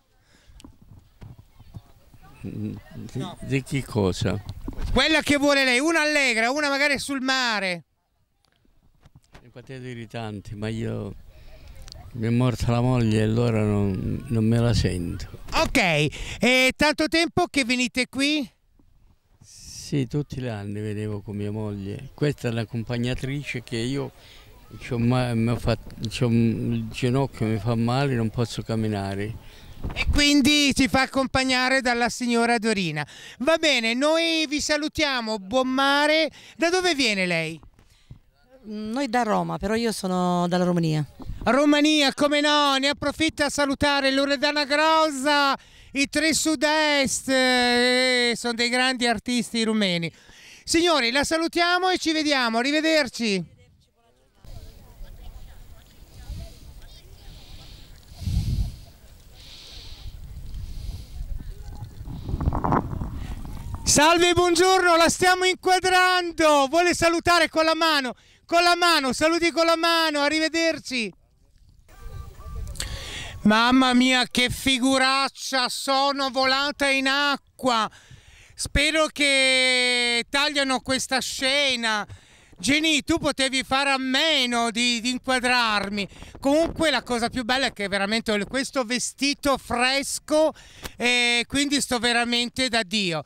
Di che cosa? Quella che vuole lei, una allegra, una magari sul mare. Ne potete dire tanti, ma io mi è morta la moglie e allora non me la sento. Ok, è tanto tempo che venite qui? Sì, tutti gli anni vedevo con mia moglie. Questa è l'accompagnatrice che io c'ho il ginocchio, mi fa male, non posso camminare. E quindi ci fa accompagnare dalla signora Dorina. Va bene, noi vi salutiamo, buon mare. Da dove viene lei? Noi da Roma, però io sono dalla Romania. Romania, come no, ne approfitta a salutare Loredana Grossa, i Tre Sud-Est, sono dei grandi artisti rumeni. Signori, la salutiamo e ci vediamo, arrivederci. Salve, buongiorno, la stiamo inquadrando, vuole salutare con la mano, saluti con la mano, arrivederci. Mamma mia, che figuraccia, sono volata in acqua. Spero che tagliano questa scena. Jenny, tu potevi fare a meno di inquadrarmi. Comunque la cosa più bella è che veramente ho questo vestito fresco e quindi sto veramente da Dio.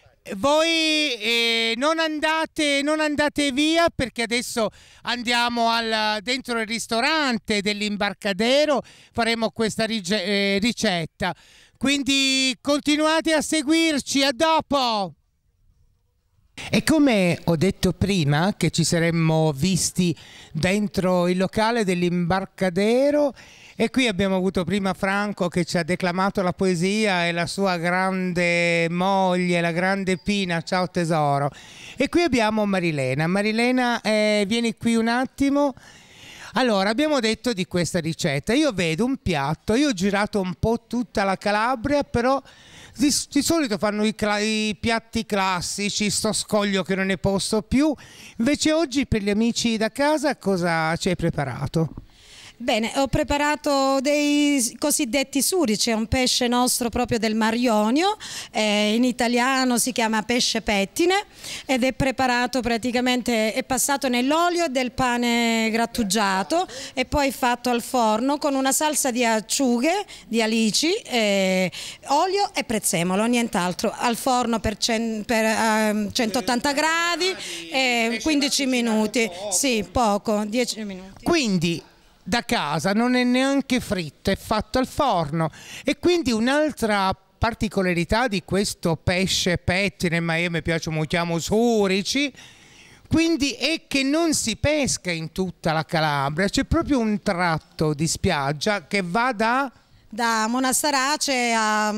Voi non andate via, perché adesso andiamo dentro il ristorante dell'Imbarcadero, faremo questa ricetta. Quindi continuate a seguirci, a dopo! E come ho detto prima che ci saremmo visti dentro il locale dell'Imbarcadero, e qui abbiamo avuto prima Franco che ci ha declamato la poesia e la sua grande moglie, la grande Pina, ciao tesoro. E qui abbiamo Marilena. Marilena, vieni qui un attimo. Allora, abbiamo detto di questa ricetta. Io vedo un piatto, io ho girato un po' tutta la Calabria, però di solito fanno i piatti classici, sto scoglio che non ne posso più. Invece oggi per gli amici da casa cosa ci hai preparato? Bene, ho preparato dei cosiddetti surici, è un pesce nostro proprio del Mar Ionio, in italiano si chiama pesce pettine ed è preparato praticamente, è passato nell'olio del pane grattugiato e poi fatto al forno con una salsa di acciughe, di alici, olio e prezzemolo, nient'altro, al forno per 180 gradi, 15 minuti, sì, poco, 10 minuti. Quindi da casa non è neanche fritto, è fatto al forno. E quindi un'altra particolarità di questo pesce pettine, ma io mi piace, lo chiamo surici, quindi è che non si pesca in tutta la Calabria, c'è proprio un tratto di spiaggia che va da Monastarace a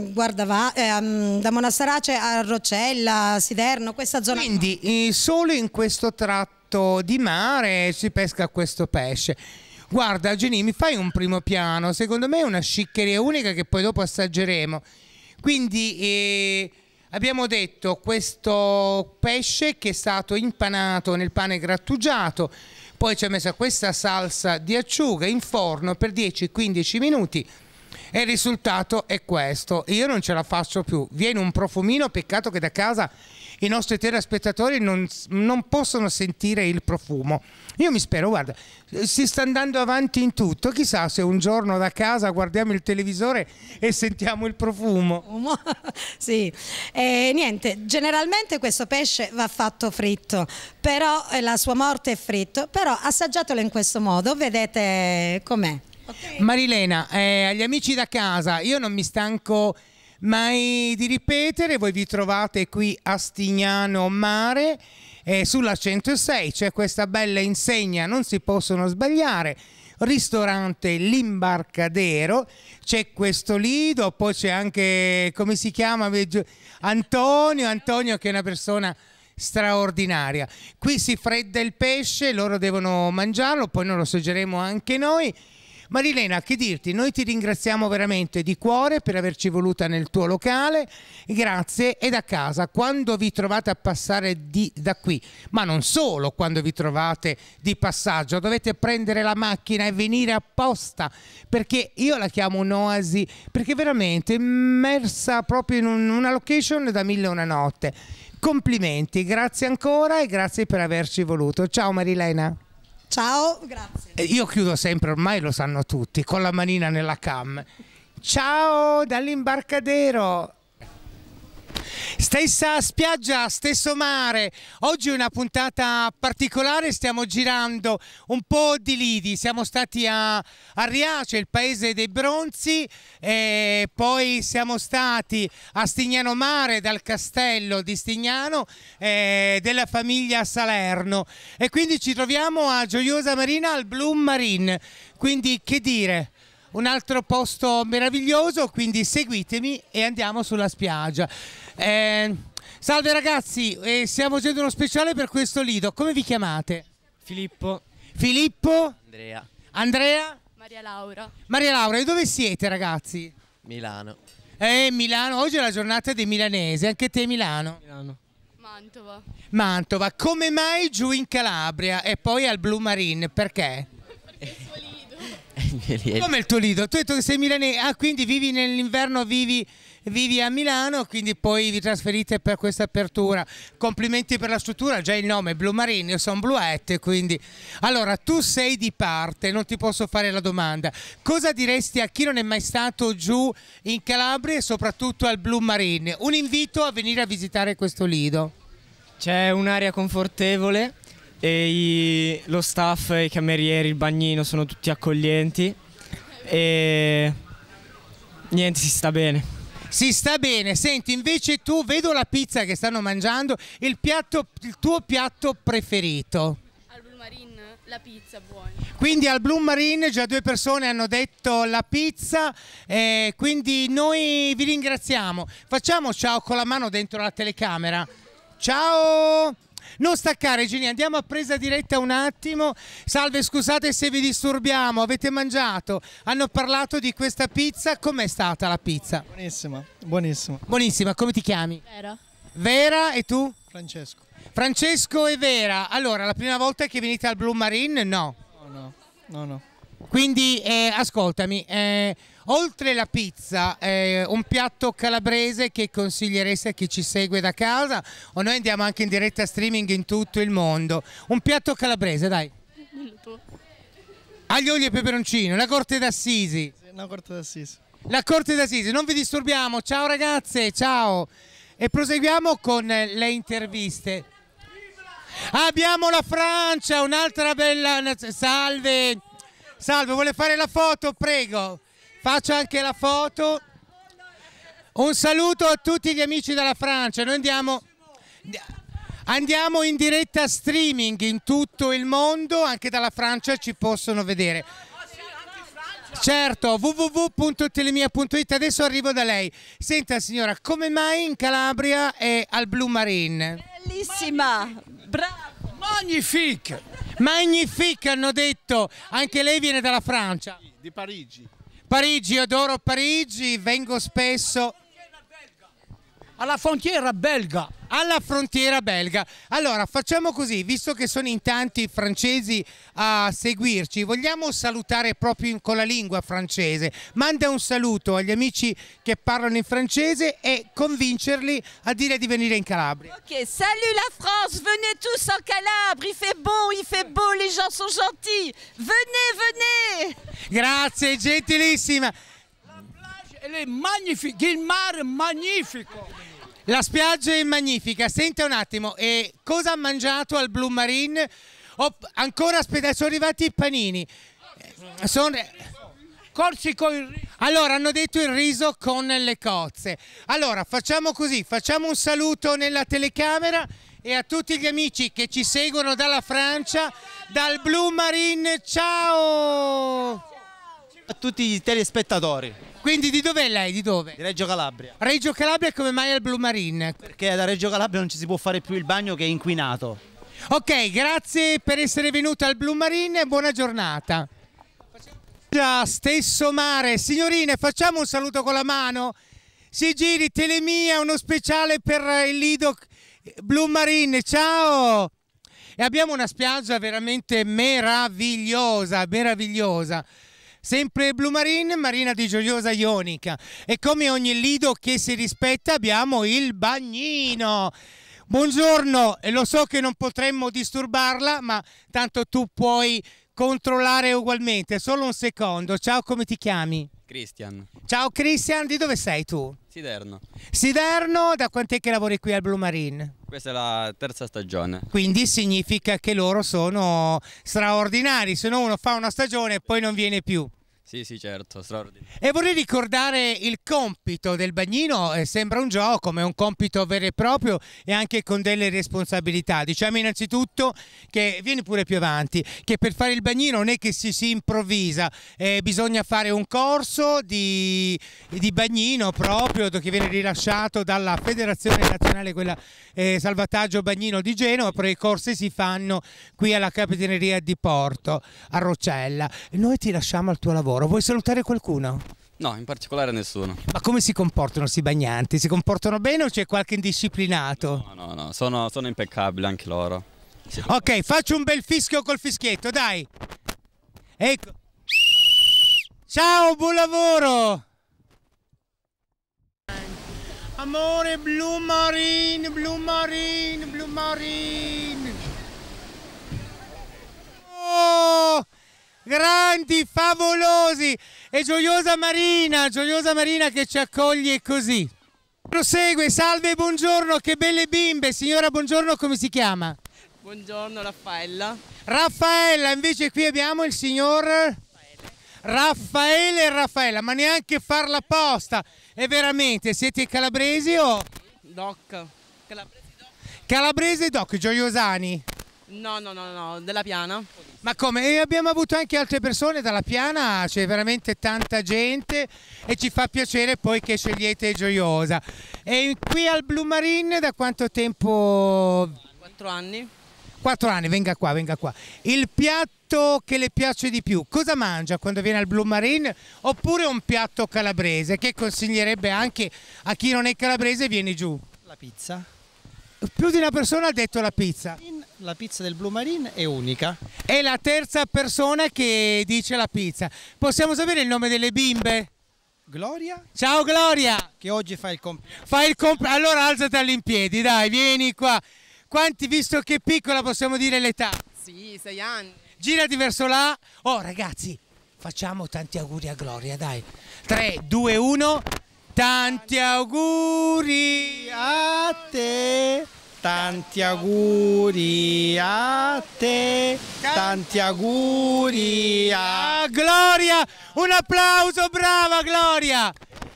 da Monastarace a Roccella, Siderno, questa zona. Quindi solo in questo tratto di mare si pesca questo pesce. Guarda Jenny, mi fai un primo piano? Secondo me è una sciccheria unica che poi dopo assaggeremo. Quindi abbiamo detto questo pesce che è stato impanato nel pane grattugiato, poi ci ha messo questa salsa di acciughe in forno per 10-15 minuti e il risultato è questo. Io non ce la faccio più, viene un profumino, peccato che da casa i nostri telespettatori non possono sentire il profumo. Io mi spero, guarda, si sta andando avanti in tutto, chissà se un giorno da casa guardiamo il televisore e sentiamo il profumo. Sì, niente, generalmente questo pesce va fatto fritto, però la sua morte è fritto, però assaggiatelo in questo modo, vedete com'è. Okay. Marilena, agli amici da casa, io non mi stanco mai di ripetere, voi vi trovate qui a Stignano Mare, sulla 106 c'è questa bella insegna, non si possono sbagliare, ristorante L'Imbarcadero, c'è questo lido, poi c'è anche, come si chiama, Antonio che è una persona straordinaria. Qui si fredda il pesce, loro devono mangiarlo, poi noi lo assaggeremo anche noi. Marilena, che dirti, noi ti ringraziamo veramente di cuore per averci voluta nel tuo locale, grazie, e da casa, quando vi trovate a passare da qui, ma non solo quando vi trovate di passaggio, dovete prendere la macchina e venire apposta, perché io la chiamo un'oasi, perché veramente immersa proprio in una location da 1001 notte. Complimenti, grazie ancora e grazie per averci voluto. Ciao Marilena. Ciao, grazie. Io chiudo sempre, ormai lo sanno tutti, con la manina nella cam. Ciao dall'Imbarcadero. Stessa spiaggia, stesso mare. Oggi è una puntata particolare, stiamo girando un po' di lidi. Siamo stati a Riace, il paese dei bronzi, e poi siamo stati a Stignano Mare, dal castello di Stignano, della famiglia Salerno, e quindi ci troviamo a Gioiosa Marina, al Bloom Marine. Quindi che dire, un altro posto meraviglioso, quindi seguitemi e andiamo sulla spiaggia. Salve ragazzi, stiamo facendo uno speciale per questo lido. Come vi chiamate? Filippo. Filippo? Andrea. Andrea? Maria Laura. Maria Laura, e dove siete ragazzi? Milano. Milano, oggi è la giornata dei milanesi, anche te Milano? Milano. Mantova. Mantova, come mai giù in Calabria e poi al Blue Marine, perché? Perché il suo lido. Come il tuo lido? Tu hai detto che sei milanese, quindi vivi nell'inverno, vivi a Milano, quindi poi vi trasferite per questa apertura. Complimenti per la struttura, già il nome Blue Marine, io sono Bluette, quindi... Allora, tu sei di parte, non ti posso fare la domanda. Cosa diresti a chi non è mai stato giù in Calabria e soprattutto al Blue Marine? Un invito a venire a visitare questo lido. C'è un'area confortevole e lo staff, i camerieri, il bagnino sono tutti accoglienti e niente, si sta bene. Si sta bene. Senti, invece tu, vedo la pizza che stanno mangiando, il tuo piatto preferito? Al Blue Marine la pizza buona. Quindi al Blue Marine già 2 persone hanno detto la pizza, quindi noi vi ringraziamo. Facciamo ciao con la mano dentro la telecamera. Ciao! Non staccare, Gini, andiamo a presa diretta un attimo. Salve, scusate se vi disturbiamo, avete mangiato? Hanno parlato di questa pizza, com'è stata la pizza? Buonissima, buonissima. Buonissima, come ti chiami? Vera. Vera, e tu? Francesco. Francesco e Vera. Allora, la prima volta che venite al Blue Marine? No. No. Quindi, ascoltami, oltre la pizza, un piatto calabrese che consiglieresti a chi ci segue da casa, o noi andiamo anche in diretta streaming in tutto il mondo? Un piatto calabrese, dai. Aglio, olio e peperoncino, la corte d'Assisi. Una corte d'Assisi. La corte d'Assisi, non vi disturbiamo. Ciao ragazze, ciao. E proseguiamo con le interviste. Abbiamo la Francia, un'altra bella... Salve. Salve, vuole fare la foto? Prego. Faccio anche la foto. Un saluto a tutti gli amici della Francia. Noi andiamo in diretta streaming in tutto il mondo, anche dalla Francia ci possono vedere. Certo, www.telemia.it. Adesso arrivo da lei. Senta signora, come mai in Calabria è al Blue Marine? Bellissima, brava. Magnifique! Magnifique hanno detto, anche lei viene dalla Francia? Di Parigi. Parigi, io adoro Parigi, vengo spesso. Alla frontiera belga. Alla frontiera belga. Allora facciamo così, visto che sono in tanti i francesi a seguirci, vogliamo salutare proprio con la lingua francese. Manda un saluto agli amici che parlano in francese e convincerli a dire di venire in Calabria. Ok, salut la France, venez tous en Calabre, il fait beau, les gens sont gentils. Venez. Grazie, gentilissima. È magnifico, il mare è magnifico. La spiaggia è magnifica. Senta un attimo, cosa ha mangiato al Blue Marine? Ancora aspetta, sono arrivati i panini. Corsi con il riso. Allora, hanno detto il riso con le cozze. Allora, facciamo così, facciamo un saluto nella telecamera e a tutti gli amici che ci seguono dalla Francia, dal Blue Marine, ciao! A tutti i telespettatori. Quindi di dov'è lei? Di dove? Di Reggio Calabria. Reggio Calabria, come mai al Blue Marine? Perché da Reggio Calabria non ci si può fare più il bagno che è inquinato. Ok, grazie per essere venuta al Blue Marine e buona giornata. Già, stesso mare. Signorine, facciamo un saluto con la mano? Si giri, Telemia, uno speciale per il Lido Blue Marine, ciao! E abbiamo una spiaggia veramente meravigliosa, meravigliosa. Sempre Blue Marine, Marina di Gioiosa Ionica. E come ogni lido che si rispetta abbiamo il bagnino. Buongiorno, e lo so che non potremmo disturbarla, ma tanto tu puoi controllare ugualmente. Solo un secondo. Ciao, come ti chiami? Christian. Ciao Christian, di dove sei tu? Siderno. Siderno, da quant'è che lavori qui al Blue Marine? Questa è la terza stagione. Quindi significa che loro sono straordinari, se no uno fa una stagione e poi non viene più. Sì, certo, straordinario. E vorrei ricordare il compito del bagnino, sembra un gioco, ma è un compito vero e proprio e anche con delle responsabilità. Diciamo innanzitutto che, vieni pure più avanti, che per fare il bagnino non è che si improvvisa, bisogna fare un corso di bagnino proprio che viene rilasciato dalla Federazione Nazionale, quella Salvataggio Bagnino di Genova, però i corsi si fanno qui alla Capitaneria di Porto, a Roccella. Noi ti lasciamo al tuo lavoro. Vuoi salutare qualcuno? No, in particolare nessuno. Ma come si comportano questi bagnanti? Si comportano bene o c'è qualche indisciplinato? No, sono impeccabili anche loro. Ok, faccio un bel fischio col fischietto, dai. Ecco. Ciao, buon lavoro! Amore, Blue Marine, Blue Marine, Blue Marine. Oh, grandi, favolosi. E Gioiosa Marina che ci accoglie così. Prosegue, salve, buongiorno, che belle bimbe. Signora, buongiorno, come si chiama? Buongiorno, Raffaella. Raffaella, invece qui abbiamo il signor Raffaele e Raffaella, ma neanche farla apposta. E veramente, siete calabresi o? Doc. Calabrese doc, gioiosani? No, della Piana. Ma come? E abbiamo avuto anche altre persone dalla Piana, c'è veramente tanta gente e ci fa piacere poi che scegliete Gioiosa. E qui al Blue Marine da quanto tempo? 4 anni. 4 anni, venga qua, venga qua. Il piatto che le piace di più, cosa mangia quando viene al Blue Marine? Oppure un piatto calabrese che consiglierebbe anche a chi non è calabrese e viene giù? La pizza. Più di una persona ha detto la pizza. La pizza del Blue Marine è unica. È la terza persona che dice la pizza. Possiamo sapere il nome delle bimbe? Gloria. Ciao Gloria. Che oggi fa il compleanno. Allora alzati all'impiedi, dai, vieni qua. Quanti, visto che è piccola, possiamo dire l'età? Sì, 6 anni. Girati verso là. Oh ragazzi, facciamo tanti auguri a Gloria, dai. 3, 2, 1. Tanti auguri a te. Tanti auguri a te. Tanti auguri a Gloria. Un applauso, brava Gloria.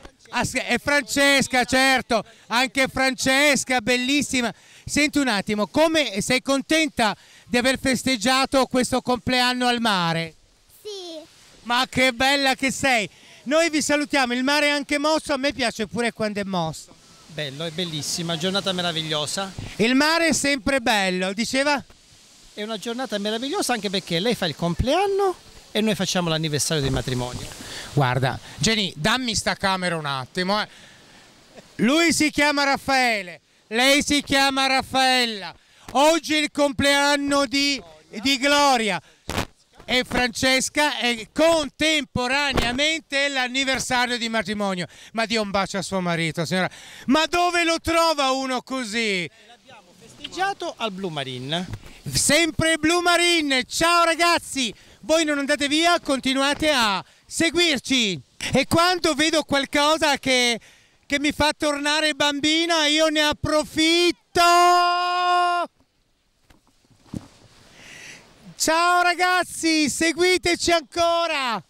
E Francesca, certo, anche Francesca, bellissima. Senti un attimo, come sei contenta di aver festeggiato questo compleanno al mare? Sì. Ma che bella che sei! Noi vi salutiamo, il mare è anche mosso, a me piace pure quando è mosso. Bello, è bellissima, giornata meravigliosa. Il mare è sempre bello, diceva? È una giornata meravigliosa anche perché lei fa il compleanno e noi facciamo l'anniversario del matrimonio. Guarda, Jenny, dammi sta camera un attimo. Lui si chiama Raffaele. Lei si chiama Raffaella. Oggi è il compleanno di Gloria e Francesca e contemporaneamente l'anniversario di matrimonio. Ma Dio un bacio a suo marito, signora. Ma dove lo trova uno così? L'abbiamo festeggiato al Blue Marine. Sempre Blue Marine. Ciao ragazzi, voi non andate via, continuate a seguirci. E quando vedo qualcosa che mi fa tornare bambina, io ne approfitto. Ciao ragazzi, seguiteci ancora.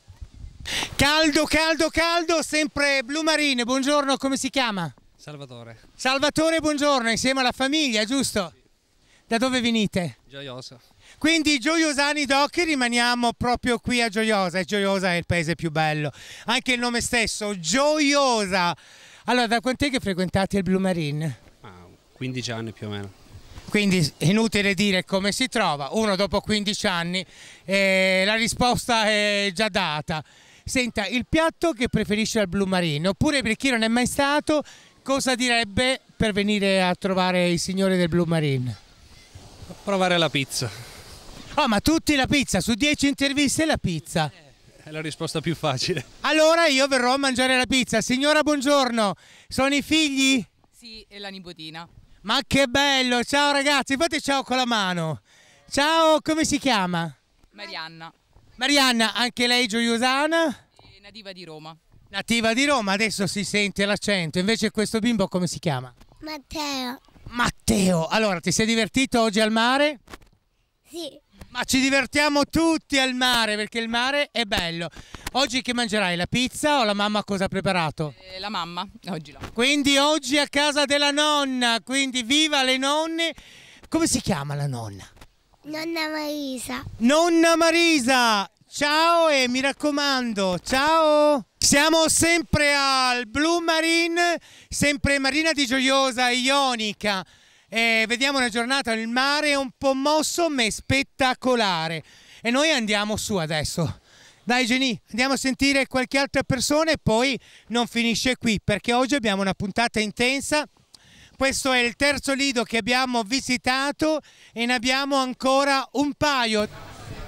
Caldo, caldo, caldo, sempre Blue Marine. Buongiorno, come si chiama? Salvatore. Salvatore, buongiorno, insieme alla famiglia, giusto? Da dove venite? Gioiosa. Quindi gioiosani doc, rimaniamo proprio qui a Gioiosa, e Gioiosa è il paese più bello, anche il nome stesso, Gioiosa. Allora, da quant'è che frequentate il Blue Marine? 15 anni più o meno. Quindi inutile dire come si trova, uno dopo 15 anni, la risposta è già data. Senta, il piatto che preferisce al Blue Marine, oppure per chi non è mai stato, cosa direbbe per venire a trovare i signori del Blue Marine? Provare la pizza. Oh, ma tutti la pizza, su 10 interviste la pizza. È la risposta più facile. Allora io verrò a mangiare la pizza. Signora, buongiorno. Sono i figli? Sì, e la nipotina. Ma che bello, ciao ragazzi, fate ciao con la mano. Ciao, come si chiama? Marianna. Marianna, anche lei gioiosana? È nativa di Roma. Nativa di Roma, adesso si sente l'accento. Invece questo bimbo come si chiama? Matteo. Matteo, allora ti sei divertito oggi al mare? Sì. Ma ci divertiamo tutti al mare perché il mare è bello. Oggi che mangerai? La pizza o la mamma cosa ha preparato? La mamma, oggi no. Quindi oggi a casa della nonna, quindi viva le nonne. Come si chiama la nonna? Nonna Marisa. Nonna Marisa, ciao e mi raccomando, ciao. Siamo sempre al Blue Marine, sempre Marina di Gioiosa e Ionica. Vediamo una giornata, il mare è un po' mosso ma è spettacolare e noi andiamo su adesso. Dai Geni, andiamo a sentire qualche altra persona e poi non finisce qui perché oggi abbiamo una puntata intensa. Questo è il terzo lido che abbiamo visitato e ne abbiamo ancora un paio.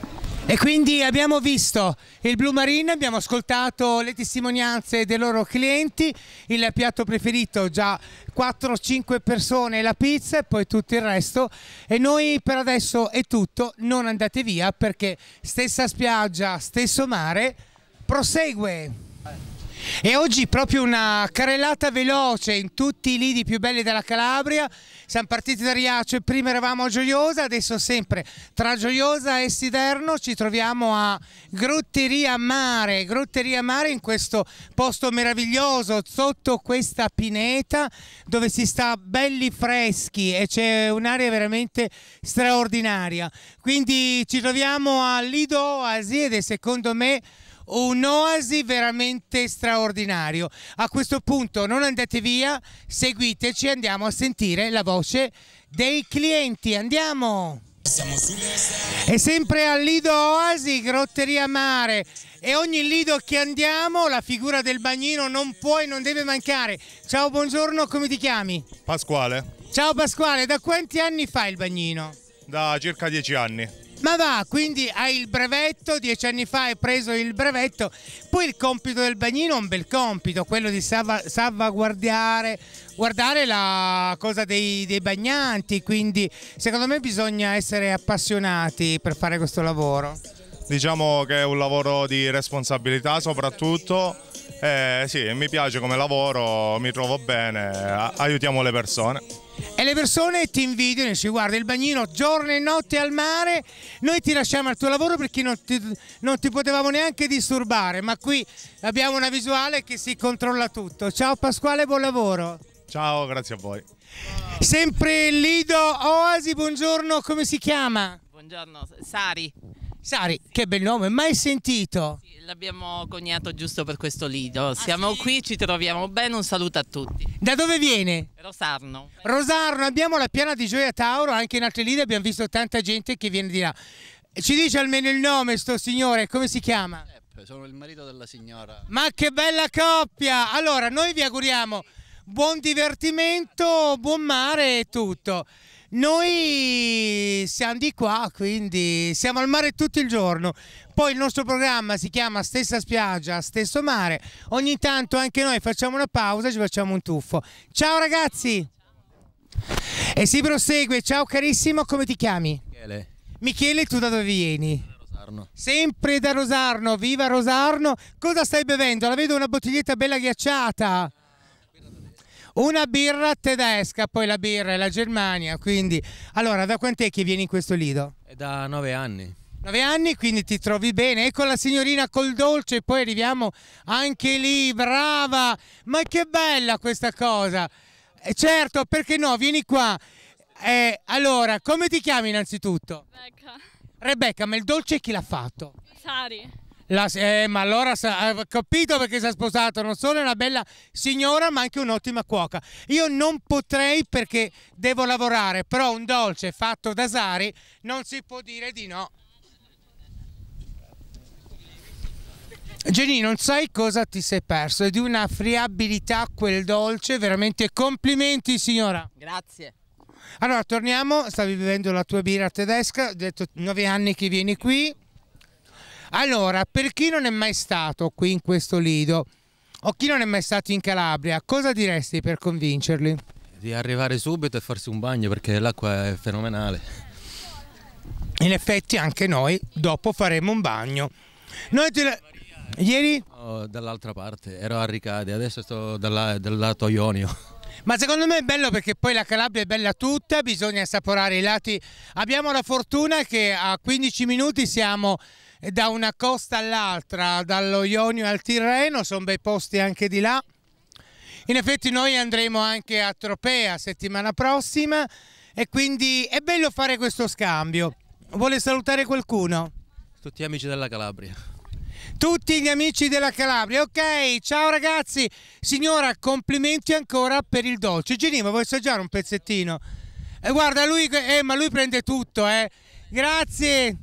E quindi abbiamo visto il Blue Marine, abbiamo ascoltato le testimonianze dei loro clienti, il piatto preferito già 4-5 persone, la pizza e poi tutto il resto. E noi per adesso è tutto, non andate via perché stessa spiaggia, stesso mare, prosegue. E oggi proprio una carrellata veloce in tutti i lidi più belli della Calabria. Siamo partiti da Riace, prima eravamo a Gioiosa, adesso sempre tra Gioiosa e Siderno ci troviamo a Grotteria Mare in questo posto meraviglioso sotto questa pineta dove si sta belli freschi e c'è un'area veramente straordinaria. Quindi ci troviamo a Lido Oasi ed è secondo me un'oasi veramente straordinario. A questo punto non andate via, seguiteci, andiamo a sentire la voce dei clienti, andiamo! E sempre al Lido Oasi, Grotteria Mare, e ogni lido che andiamo la figura del bagnino non può e non deve mancare. Ciao, buongiorno, come ti chiami? Pasquale. Ciao Pasquale, da quanti anni fai il bagnino? Da circa 10 anni. Ma va, quindi hai il brevetto, 10 anni fa hai preso il brevetto, poi il compito del bagnino è un bel compito, quello di salvaguardare la cosa dei bagnanti, quindi secondo me bisogna essere appassionati per fare questo lavoro. Diciamo che è un lavoro di responsabilità soprattutto, sì, mi piace come lavoro, mi trovo bene, aiutiamo le persone. E le persone ti invidiano e dici guarda il bagnino giorno e notte al mare, noi ti lasciamo al tuo lavoro perché non ti potevamo neanche disturbare, ma qui abbiamo una visuale che si controlla tutto. Ciao Pasquale, buon lavoro. Ciao, grazie a voi. Sempre Lido Oasi, buongiorno, come si chiama? Buongiorno, Sari. Sari, che bel nome, mai sentito? Sì, l'abbiamo coniato giusto per questo lido. Siamo qui, ci troviamo bene, un saluto a tutti. Da dove viene? Rosarno. Rosarno, abbiamo la piana di Gioia Tauro, anche in altri lidi abbiamo visto tanta gente che viene di là. Ci dice almeno il nome sto signore, come si chiama? Sono il marito della signora. Ma che bella coppia! Allora, noi vi auguriamo buon divertimento, buon mare e tutto. Noi siamo di qua, quindi siamo al mare tutto il giorno. Poi il nostro programma si chiama Stessa spiaggia, stesso mare. Ogni tanto anche noi facciamo una pausa e ci facciamo un tuffo. Ciao ragazzi! E si prosegue. Ciao carissimo, come ti chiami? Michele. Michele, tu da dove vieni? Rosarno. Sempre da Rosarno, viva Rosarno! Cosa stai bevendo? La vedo una bottiglietta bella ghiacciata. Una birra tedesca, poi la birra è la Germania, quindi... Allora, da quant'è che vieni in questo lido? È da 9 anni. 9 anni, quindi ti trovi bene. Ecco la signorina col dolce, poi arriviamo anche lì, brava! Ma che bella questa cosa! Certo, perché no, vieni qua. Allora, come ti chiami innanzitutto? Rebecca. Rebecca, ma il dolce chi l'ha fatto? Sari. Ma allora ho capito perché si è sposato, non solo è una bella signora ma anche un'ottima cuoca. Io non potrei perché devo lavorare, però un dolce fatto da Sari non si può dire di no. Jenny, non sai cosa ti sei perso, è di una friabilità quel dolce, veramente complimenti signora. Grazie. Allora torniamo, stavi bevendo la tua birra tedesca, ho detto 9 anni che vieni qui. Allora, per chi non è mai stato qui in questo lido o chi non è mai stato in Calabria, cosa diresti per convincerli? Di arrivare subito e farsi un bagno perché l'acqua è fenomenale. In effetti anche noi dopo faremo un bagno. Ieri? Oh, dall'altra parte, ero a Ricade, adesso sto dal lato ionio. Ma secondo me è bello perché poi la Calabria è bella tutta, bisogna assaporare i lati. Abbiamo la fortuna che a 15 minuti siamo da una costa all'altra, dallo Ionio al Tirreno, sono bei posti anche di là. In effetti noi andremo anche a Tropea settimana prossima e quindi è bello fare questo scambio. Vuole salutare qualcuno? Tutti amici della Calabria. Tutti gli amici della Calabria, ok, ciao ragazzi. Signora, complimenti ancora per il dolce. Genima, vuoi assaggiare un pezzettino? Guarda, ma lui prende tutto, grazie.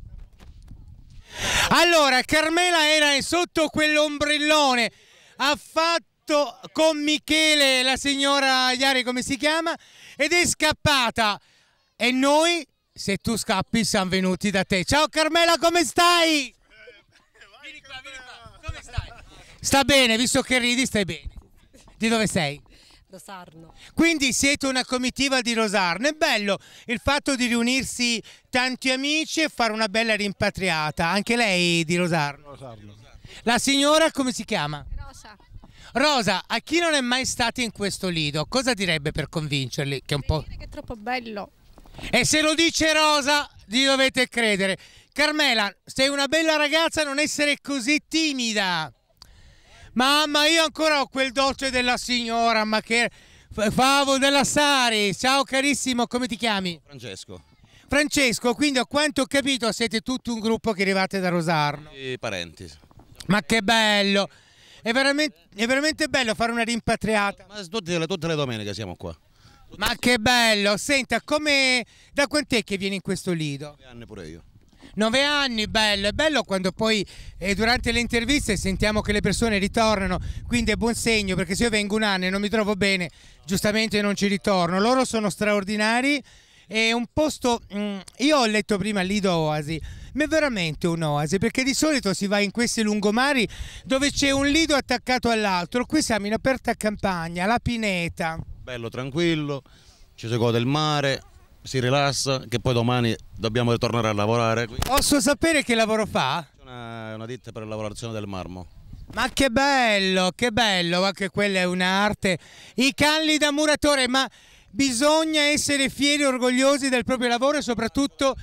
Allora, Carmela era sotto quell'ombrellone, ha fatto con Michele, la signora Iari come si chiama, ed è scappata. E noi Se tu scappi siamo venuti da te. Ciao Carmela, come stai? Vieni qua, come stai? Sta bene, visto che ridi stai bene. Di dove sei? Rosarno. Quindi siete una comitiva di Rosarno. È bello il fatto di riunirsi tanti amici e fare una bella rimpatriata. Anche lei di Rosarno? Rosarno. La signora come si chiama? Rosa. Rosa, a chi non è mai stata in questo lido, cosa direbbe per convincerli? Che è un po'... Che è troppo bello. E se lo dice Rosa, gli dovete credere. Carmela, sei una bella ragazza, non essere così timida. Mamma, io ancora ho quel dolce della signora, ma che... Favo della Sari, ciao carissimo, come ti chiami? Francesco. Francesco, quindi a quanto ho capito siete tutto un gruppo che arrivate da Rosarno. I parenti. Ma che bello! È veramente bello fare una rimpatriata. Ma tutte le domeniche siamo qua. Ma che bello! Senta, da quant'è che vieni in questo lido? 9 anni pure io. 9 anni, bello, è bello quando poi durante le interviste sentiamo che le persone ritornano, quindi è buon segno, perché se io vengo un anno e non mi trovo bene, giustamente non ci ritorno. Loro sono straordinari, è un posto, io ho letto prima Lido Oasi, ma è veramente un'oasi, perché di solito si va in questi lungomari dove c'è un lido attaccato all'altro, qui siamo in aperta campagna, la pineta. Bello, tranquillo, ci si gode il mare, si rilassa, che poi domani dobbiamo ritornare a lavorare. Posso sapere che lavoro fa? C'è una ditta per la lavorazione del marmo. Ma che bello, anche quella è un'arte. I calli da muratore, ma bisogna essere fieri e orgogliosi del proprio lavoro e soprattutto...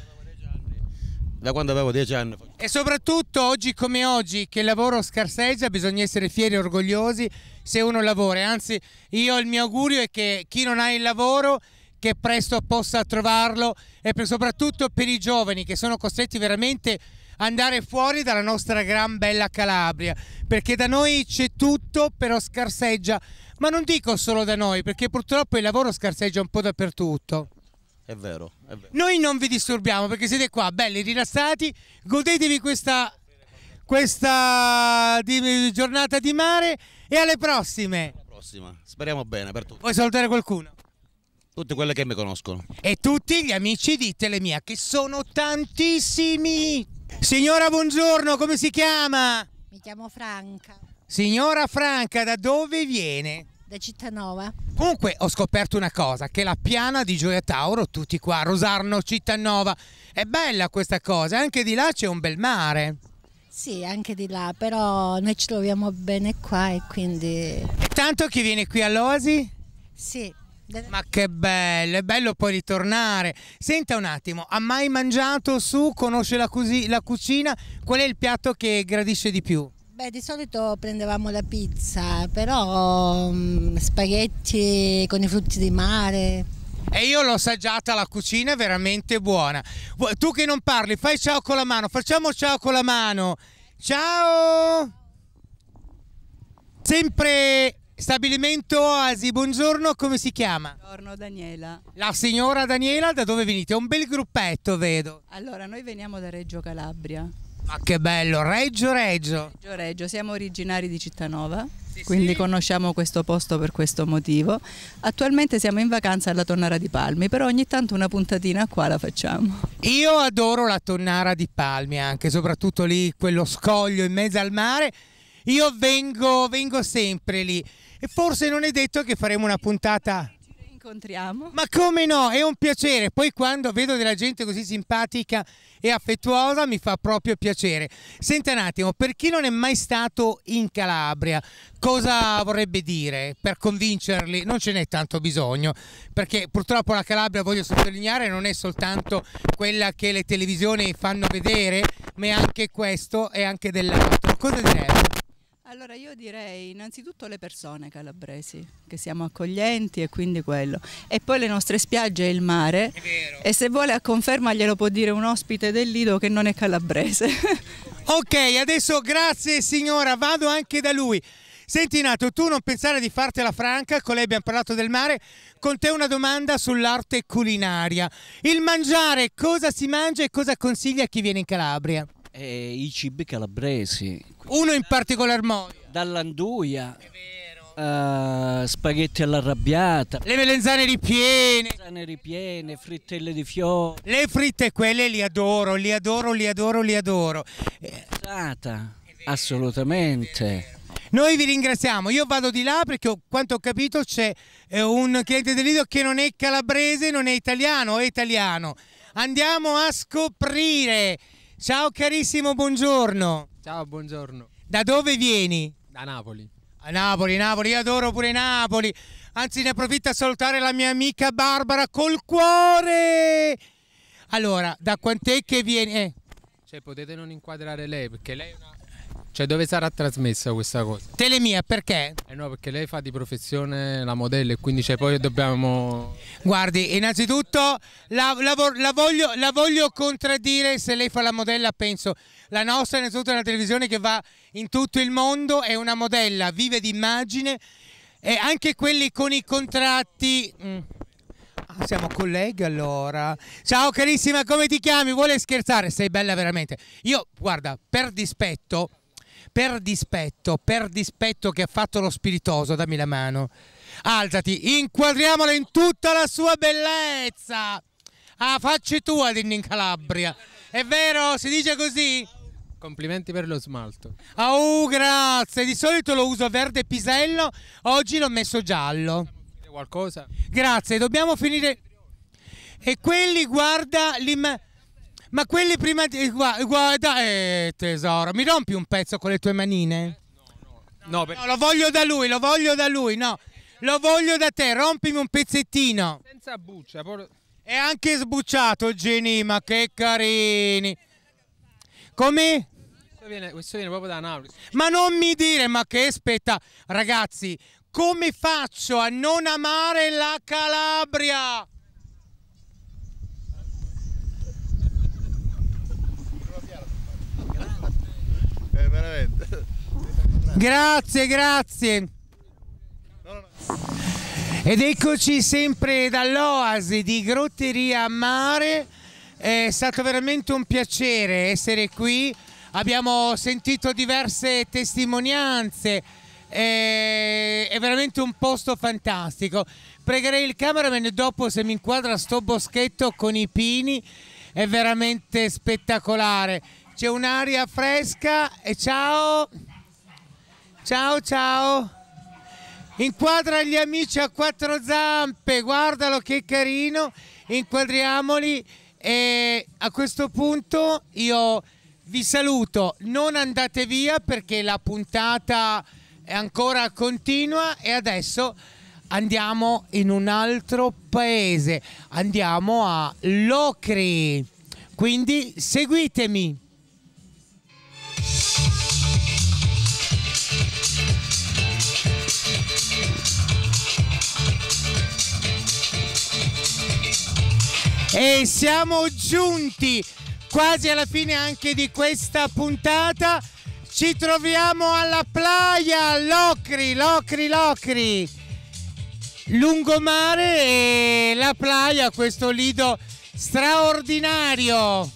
Da quando avevo 10 anni. E soprattutto oggi come oggi, che il lavoro scarseggia, bisogna essere fieri e orgogliosi se uno lavora. Anzi, io il mio augurio è che chi non ha il lavoro, che presto possa trovarlo, e soprattutto per i giovani che sono costretti veramente ad andare fuori dalla nostra gran bella Calabria, perché da noi c'è tutto, però scarseggia. Ma non dico solo da noi, perché purtroppo il lavoro scarseggia un po' dappertutto. È vero, è vero. Noi non vi disturbiamo perché siete qua belli rilassati, godetevi questa giornata di mare e alle prossime. Alla prossima, speriamo bene per tutti. Vuoi salutare qualcuno? Tutti quelli che mi conoscono. E tutti gli amici di Telemia, che sono tantissimi. Signora, buongiorno, come si chiama? Mi chiamo Franca, Signora Franca, da dove viene? da Cittanova. Comunque ho scoperto una cosa, che la piana di Gioia Tauro, tutti qua, Rosarno, Cittanova, è bella questa cosa, anche di là c'è un bel mare. Sì, anche di là, però noi ci troviamo bene qua e quindi... È tanto che viene qui all'Oasi? Sì. Ma che bello, è bello poi ritornare. Senta un attimo, ha mai mangiato su, conosce la cucina, qual è il piatto che gradisce di più? Beh, di solito prendevamo la pizza, però spaghetti con i frutti di mare. E io l'ho assaggiata, la cucina è veramente buona. Tu che non parli, fai ciao con la mano, facciamo ciao con la mano. Ciao! Sempre stabilimento Oasi, buongiorno, come si chiama? Buongiorno Daniela. La signora Daniela, da dove venite? È un bel gruppetto, vedo. Allora, noi veniamo da Reggio Calabria. Ma che bello, Reggio. Reggio, siamo originari di Cittanova, quindi conosciamo questo posto per questo motivo. Attualmente siamo in vacanza alla Tonnara di Palmi, però ogni tanto una puntatina qua la facciamo. Io adoro la Tonnara di Palmi, anche soprattutto lì, quello scoglio in mezzo al mare. Io vengo sempre lì e forse non è detto che faremo una puntata. Incontriamo. Ma come no, è un piacere, poi quando vedo della gente così simpatica e affettuosa mi fa proprio piacere. Senta un attimo, per chi non è mai stato in Calabria, cosa vorrebbe dire per convincerli? Non ce n'è tanto bisogno, perché purtroppo la Calabria, voglio sottolineare, non è soltanto quella che le televisioni fanno vedere, ma è anche questo e anche dell'altro. Cosa direbbe? Allora io direi innanzitutto le persone calabresi, che siamo accoglienti e quindi quello. E poi le nostre spiagge e il mare. È vero. E se vuole a conferma glielo può dire un ospite del Lido che non è calabrese. Ok, adesso grazie signora, vado anche da lui. Senti Nato, tu non pensare di fartela franca, con lei abbiamo parlato del mare, con te una domanda sull'arte culinaria. Il mangiare, cosa si mangia e cosa consiglia a chi viene in Calabria? I cibi calabresi. Uno in particolar modo. Dall'anduia Spaghetti all'arrabbiata. Le melanzane ripiene. Melanzane ripiene, frittelle di fiori. Le fritte quelle li adoro, li adoro, li adoro, li adoro. Assolutamente. Noi vi ringraziamo, io vado di là perché quanto ho capito c'è un cliente del Lido che non è calabrese, non è italiano, è italiano. Andiamo a scoprire. Ciao carissimo, buongiorno. Ciao, buongiorno. Da dove vieni? Da Napoli. A Napoli, Napoli, io adoro pure Napoli. Anzi, ne approfitto a salutare la mia amica Barbara col cuore. Allora, da quant'è che vieni? Cioè, potete non inquadrare lei, perché lei è una... Cioè, dove sarà trasmessa questa cosa? Telemia, perché? No, perché lei fa di professione la modella e quindi poi dobbiamo... Guardi, innanzitutto la voglio contraddire. Se lei fa la modella, penso la nostra innanzitutto è una televisione che va in tutto il mondo, è una modella, vive di immagine, e anche quelli con i contratti... siamo colleghi allora. Ciao carissima, come ti chiami? Vuole scherzare? Sei bella veramente. Io, guarda, per dispetto che ha fatto lo spiritoso, dammi la mano. Alzati, inquadriamola in tutta la sua bellezza. Ah, facci tua in Calabria. È vero? Si dice così? Complimenti per lo smalto. Grazie. Di solito lo uso verde pisello, oggi l'ho messo giallo. Qualcosa? Grazie, dobbiamo finire. E quelli, guarda, ma quelli prima di... Guarda, tesoro, mi rompi un pezzo con le tue manine? No, no, lo voglio da lui, no, lo voglio da te, rompimi un pezzettino. Senza buccia. È anche sbucciato, Geni, ma che carini. Come? Questo viene proprio da Napoli. Ma non mi dire, ma che aspetta, ragazzi, come faccio a non amare la Calabria? Veramente. Grazie, grazie. Ed eccoci sempre dall'oasi di Grotteria Mare. È stato veramente un piacere essere qui. Abbiamo sentito diverse testimonianze. È veramente un posto fantastico. Pregherei il cameraman dopo se mi inquadra sto boschetto con i pini, è veramente spettacolare. C'è un'aria fresca e ciao ciao, inquadra gli amici a quattro zampe, guardalo che carino, inquadriamoli. E a questo punto io vi saluto, non andate via perché la puntata è ancora continua e adesso andiamo in un altro paese, andiamo a Locri, quindi seguitemi. E siamo giunti quasi alla fine anche di questa puntata. Ci troviamo alla playa Locri, lungomare e la playa, questo lido straordinario.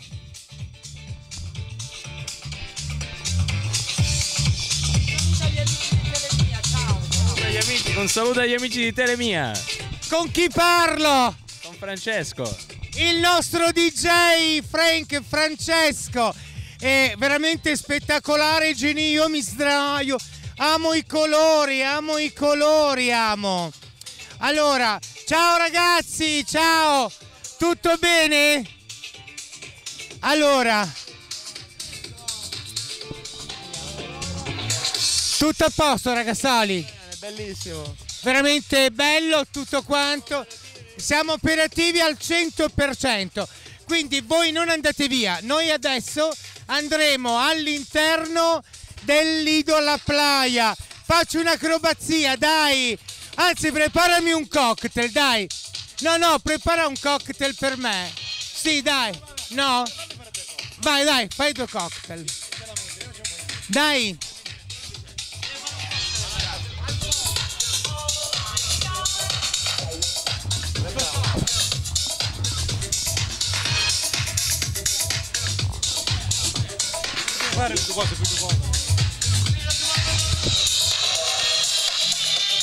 Un saluto agli amici di Telemia. Con chi parlo? Con Francesco. Il nostro DJ Frank Francesco è veramente spettacolare, Geni, io mi sdraio, amo i colori, amo. Allora, ciao ragazzi, ciao, tutto bene? Allora, tutto a posto ragazzoli? Bellissimo. Veramente bello tutto quanto. Siamo operativi al 100%, quindi voi non andate via, noi adesso andremo all'interno del lido alla playa, faccio un'acrobazia, dai, anzi preparami un cocktail, dai, no, prepara un cocktail per me, sì dai, no, vai dai, fai due cocktail, dai. Fare più cose.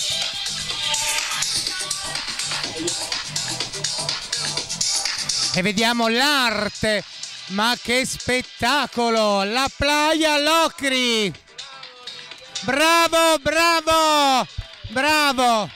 e vediamo l'arte. Ma che spettacolo! La Playa Locri! Bravo, bravo, bravo!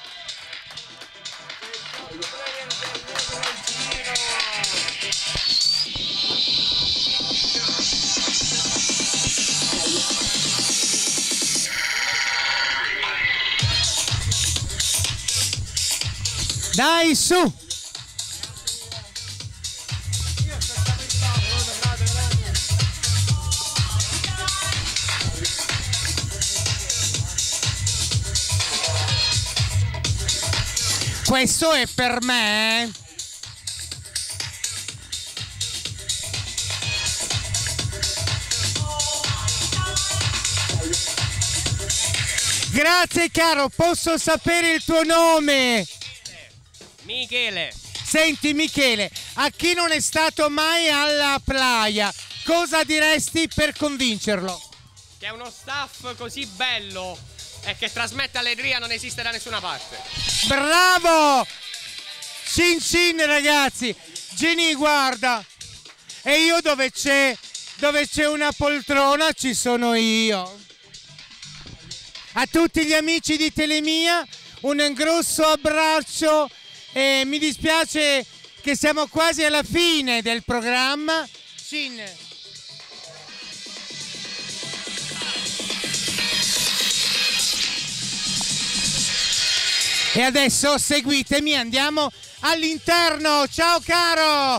Dai, su! Questo è per me. Grazie caro, posso sapere il tuo nome? Michele. Senti Michele, a chi non è stato mai alla playa, cosa diresti per convincerlo? Che è uno staff così bello e che trasmette allegria non esiste da nessuna parte. Bravo! Cin cin ragazzi! Gini guarda! E io dove c'è una poltrona ci sono io. A tutti gli amici di Telemia un grosso abbraccio e mi dispiace che siamo quasi alla fine del programma. Cin. E adesso seguitemi, andiamo all'interno. Ciao caro!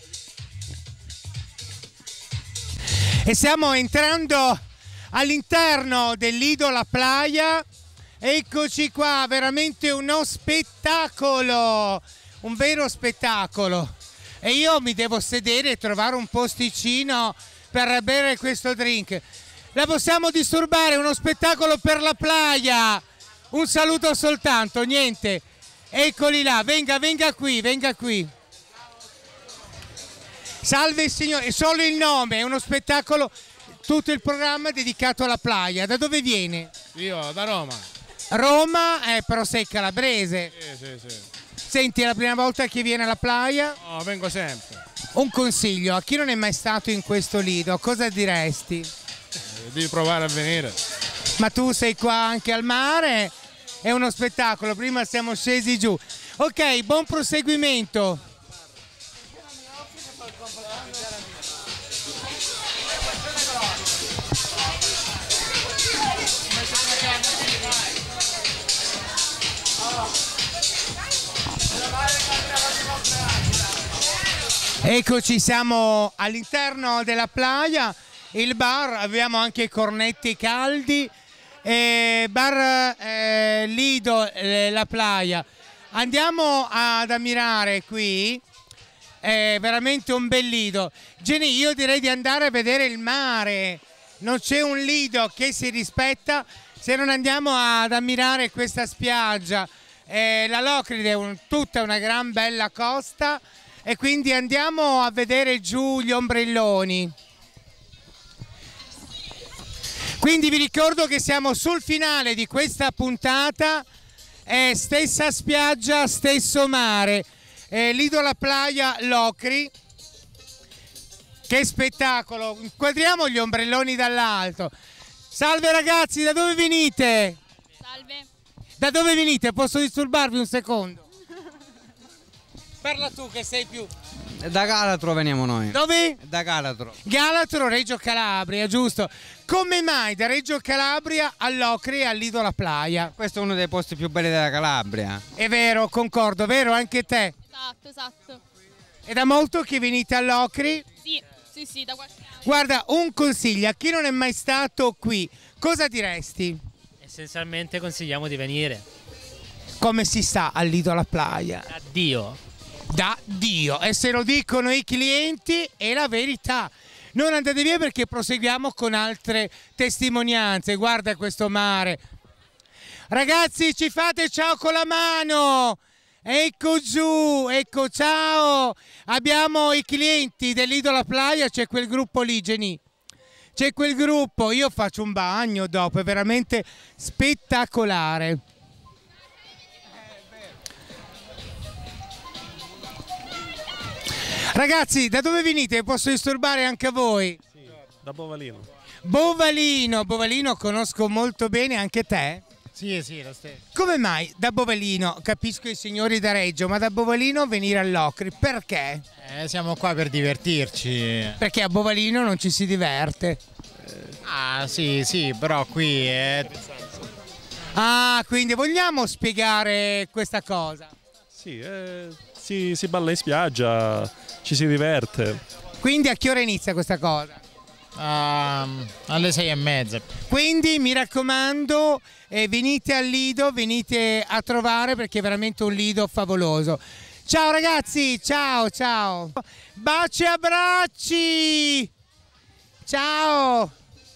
E stiamo entrando all'interno del Lido La Playa. Eccoci qua, veramente uno spettacolo, un vero spettacolo. E io mi devo sedere e trovare un posticino per bere questo drink. La possiamo disturbare? Uno spettacolo per la playa. Un saluto soltanto, niente. Eccoli là, venga qui, venga qui. Salve signore, solo il nome, è uno spettacolo, tutto il programma dedicato alla playa. Da dove viene? Io da Roma. Roma, però sei calabrese. Sì. Senti, è la prima volta che viene alla playa? No, vengo sempre. Un consiglio, a chi non è mai stato in questo lido, cosa diresti? Devi provare a venire. Ma tu sei qua anche al mare? È uno spettacolo, prima siamo scesi giù. Ok, buon proseguimento. Eccoci, siamo all'interno della playa, il bar, abbiamo anche i cornetti caldi, bar Lido La Playa. Andiamo ad ammirare qui, è veramente un bel lido. Jenny, io direi di andare a vedere il mare, non c'è un lido che si rispetta se non andiamo ad ammirare questa spiaggia. La Locride è tutta una gran bella costa. E quindi andiamo a vedere giù gli ombrelloni. Quindi vi ricordo che siamo sul finale di questa puntata, stessa spiaggia, stesso mare, Lido La Playa Locri. Che spettacolo, inquadriamo gli ombrelloni dall'alto. Salve ragazzi, da dove venite? Salve. Da dove venite? Posso disturbarvi un secondo? Parla tu che sei più... Da Galatro veniamo noi. Dove? Da Galatro. Galatro, Reggio Calabria, giusto. Come mai da Reggio Calabria all'Ocri e al Lido La Playa? Questo è uno dei posti più belli della Calabria. È vero, concordo, vero anche te? Esatto. È da molto che venite all'Ocri? Sì, da qualche anno. Guarda, un consiglio, a chi non è mai stato qui, cosa diresti? Essenzialmente consigliamo di venire. Come si sta al Lido La Playa? Addio. Da Dio, e se lo dicono i clienti è la verità. Non andate via perché proseguiamo con altre testimonianze. Guarda questo mare. Ragazzi, ci fate ciao con la mano. Ecco giù, ecco ciao. Abbiamo i clienti del Lido La Playa, c'è quel gruppo lì, Geni. C'è quel gruppo, io faccio un bagno dopo, è veramente spettacolare. Ragazzi, da dove venite? Posso disturbare anche a voi? Da Bovalino. Bovalino conosco molto bene, anche te? Sì, sì, lo stesso. Come mai da Bovalino, capisco i signori da Reggio, ma da Bovalino venire all'Ocri, perché? Siamo qua per divertirci. Perché a Bovalino non ci si diverte. Ah, sì, però qui è... Ah, quindi vogliamo spiegare questa cosa? Sì, si balla in spiaggia, ci si diverte. Quindi a che ora inizia questa cosa? Alle 6:30. Quindi mi raccomando, venite al Lido, venite a trovare perché è veramente un Lido favoloso. Ciao ragazzi, ciao. Baci e abbracci. Ciao.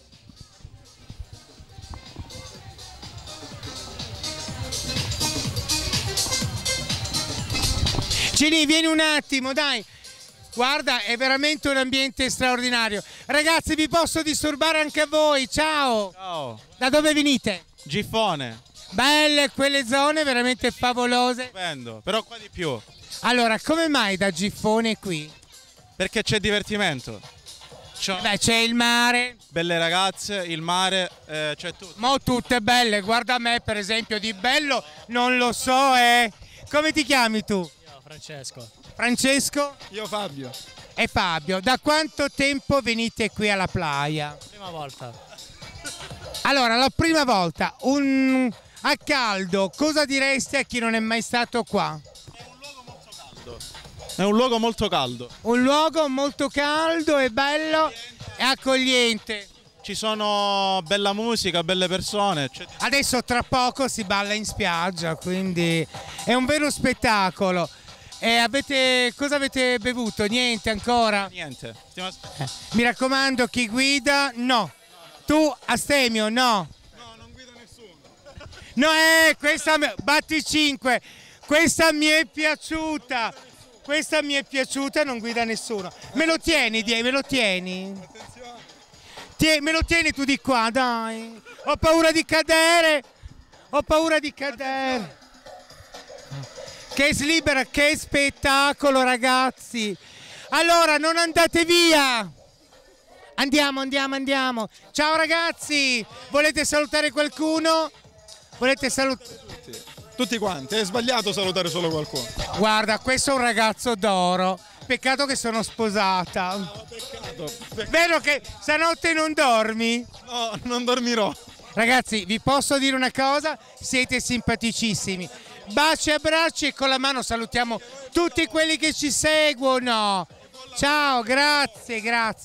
Gini, vieni un attimo, dai. Guarda, è veramente un ambiente straordinario. Ragazzi, vi posso disturbare anche a voi? Ciao. Ciao. Da dove venite? Giffone. Belle quelle zone, veramente favolose. Stupendo, però qua di più. Allora, come mai da Giffone qui? Perché c'è divertimento. Beh, c'è il mare. Belle ragazze, il mare, c'è tutto. Mo tutte belle, guarda me per esempio di bello, non lo so, Come ti chiami tu? Io, Francesco. Francesco? Io Fabio. E Fabio. Da quanto tempo venite qui alla playa? Prima volta. Allora, la prima volta, a caldo, cosa direste a chi non è mai stato qua? È un luogo molto caldo. Un luogo molto caldo e bello e accogliente. Ci sono bella musica, belle persone. Adesso tra poco si balla in spiaggia, quindi è un vero spettacolo. E cosa avete bevuto? Niente ancora? Niente. Mi raccomando, chi guida, no. Tu, Astemio, no. No, non guida nessuno. No, questa, batti 5. Questa mi è piaciuta. Questa mi è piaciuta, non guida nessuno. Me lo tieni, me lo tieni? Me lo tieni tu di qua, dai. Ho paura di cadere. Che slibera, che spettacolo, ragazzi. Allora, non andate via. Andiamo. Ciao ragazzi. Volete salutare qualcuno? Volete salutare? Tutti quanti, è sbagliato salutare solo qualcuno. Guarda, questo è un ragazzo d'oro. Peccato che sono sposata. No, peccato. Vero che stanotte non dormi? No, non dormirò. Ragazzi, vi posso dire una cosa? Siete simpaticissimi. Baci e abbracci e con la mano salutiamo tutti quelli che ci seguono. Ciao, grazie.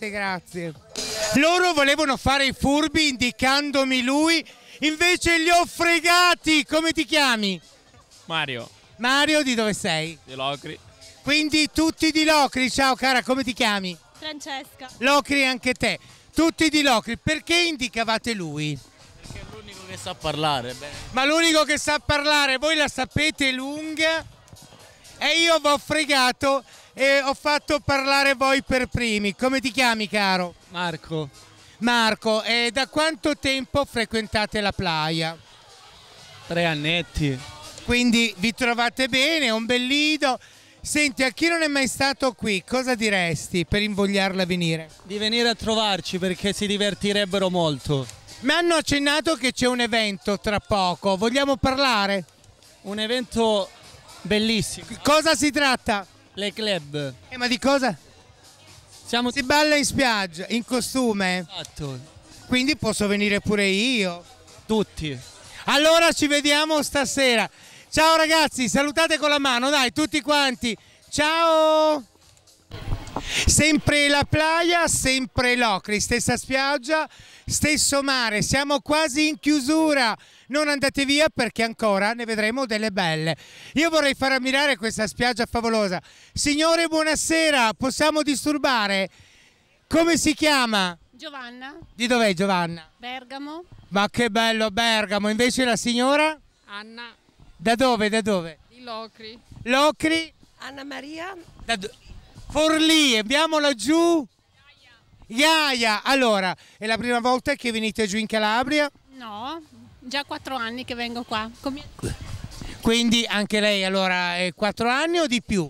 Loro volevano fare i furbi indicandomi lui, invece li ho fregati. Come ti chiami? Mario. Mario, di dove sei? Di Locri. Quindi tutti di Locri. Ciao cara, come ti chiami? Francesca. Locri anche te. Tutti di Locri. Perché indicavate lui? Perché è l'unico che sa parlare. Bene. Ma l'unico che sa parlare, voi la sapete lunga e io vi ho fregato e ho fatto parlare voi per primi. Come ti chiami, caro? Marco. Marco, e da quanto tempo frequentate la playa? 3 annetti. Quindi vi trovate bene, è un bel lido. Senti, a chi non è mai stato qui, cosa diresti per invogliarla a venire? Di venire a trovarci perché si divertirebbero molto. Mi hanno accennato che c'è un evento tra poco, vogliamo parlare? Un evento bellissimo. Cosa si tratta? Le club. Ma di cosa? Si balla in spiaggia, in costume? Esatto. Quindi posso venire pure io? Tutti. Allora ci vediamo stasera. Ciao ragazzi, salutate con la mano, dai, tutti quanti. Ciao! Sempre la playa, sempre Locri, stessa spiaggia, stesso mare, siamo quasi in chiusura. Non andate via perché ancora ne vedremo delle belle. Io vorrei far ammirare questa spiaggia favolosa. Signore, buonasera, possiamo disturbare? Come si chiama? Giovanna. Di dov'è Giovanna? Bergamo. Ma che bello Bergamo, invece la signora? Anna. Da dove? Di Locri. Locri? Anna Maria. Forlì, abbiamo laggiù? Iaia. Allora, è la prima volta che venite giù in Calabria? No, già 4 anni che vengo qua. Quindi anche lei allora è 4 anni o di più? Sì,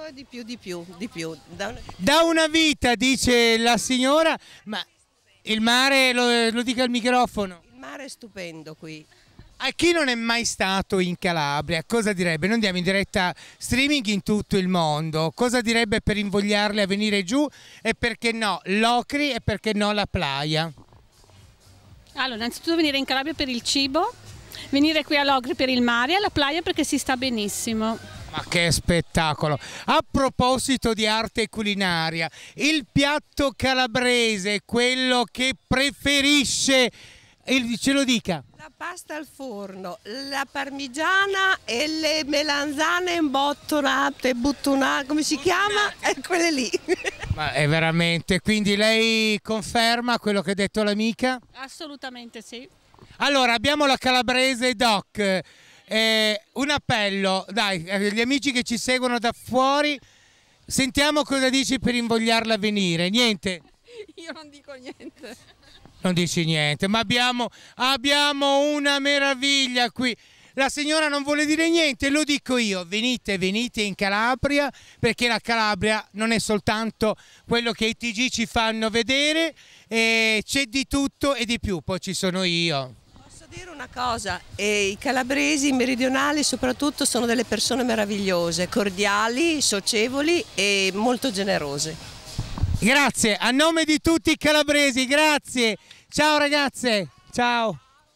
di più. Da una vita, dice la signora, ma il mare, lo dica al microfono. Il mare è stupendo qui. A chi non è mai stato in Calabria, cosa direbbe? Noi andiamo in diretta streaming in tutto il mondo, cosa direbbe per invogliarle a venire giù e perché no Locri e perché no la playa? Allora, innanzitutto venire in Calabria per il cibo, venire qui a Locri per il mare e alla playa perché si sta benissimo. Ma che spettacolo! A proposito di arte culinaria, il piatto calabrese, quello che preferisce, ce lo dica. La pasta al forno, la parmigiana e le melanzane imbottonate, buttonate, come si chiama? Quelle lì. Ma è veramente, quindi lei conferma quello che ha detto l'amica? Assolutamente sì. Allora, abbiamo la calabrese Doc. Un appello, dai, gli amici che ci seguono da fuori, sentiamo cosa dici per invogliarla a venire. Niente? Io non dico niente. Non dici niente, ma abbiamo una meraviglia qui. La signora non vuole dire niente, lo dico io, venite in Calabria, perché la Calabria non è soltanto quello che i TG ci fanno vedere, c'è di tutto e di più, poi ci sono io. Posso dire una cosa, i calabresi, i meridionali soprattutto sono delle persone meravigliose, cordiali, socievoli e molto generose. Grazie, a nome di tutti i calabresi, grazie. Ciao ragazze, ciao.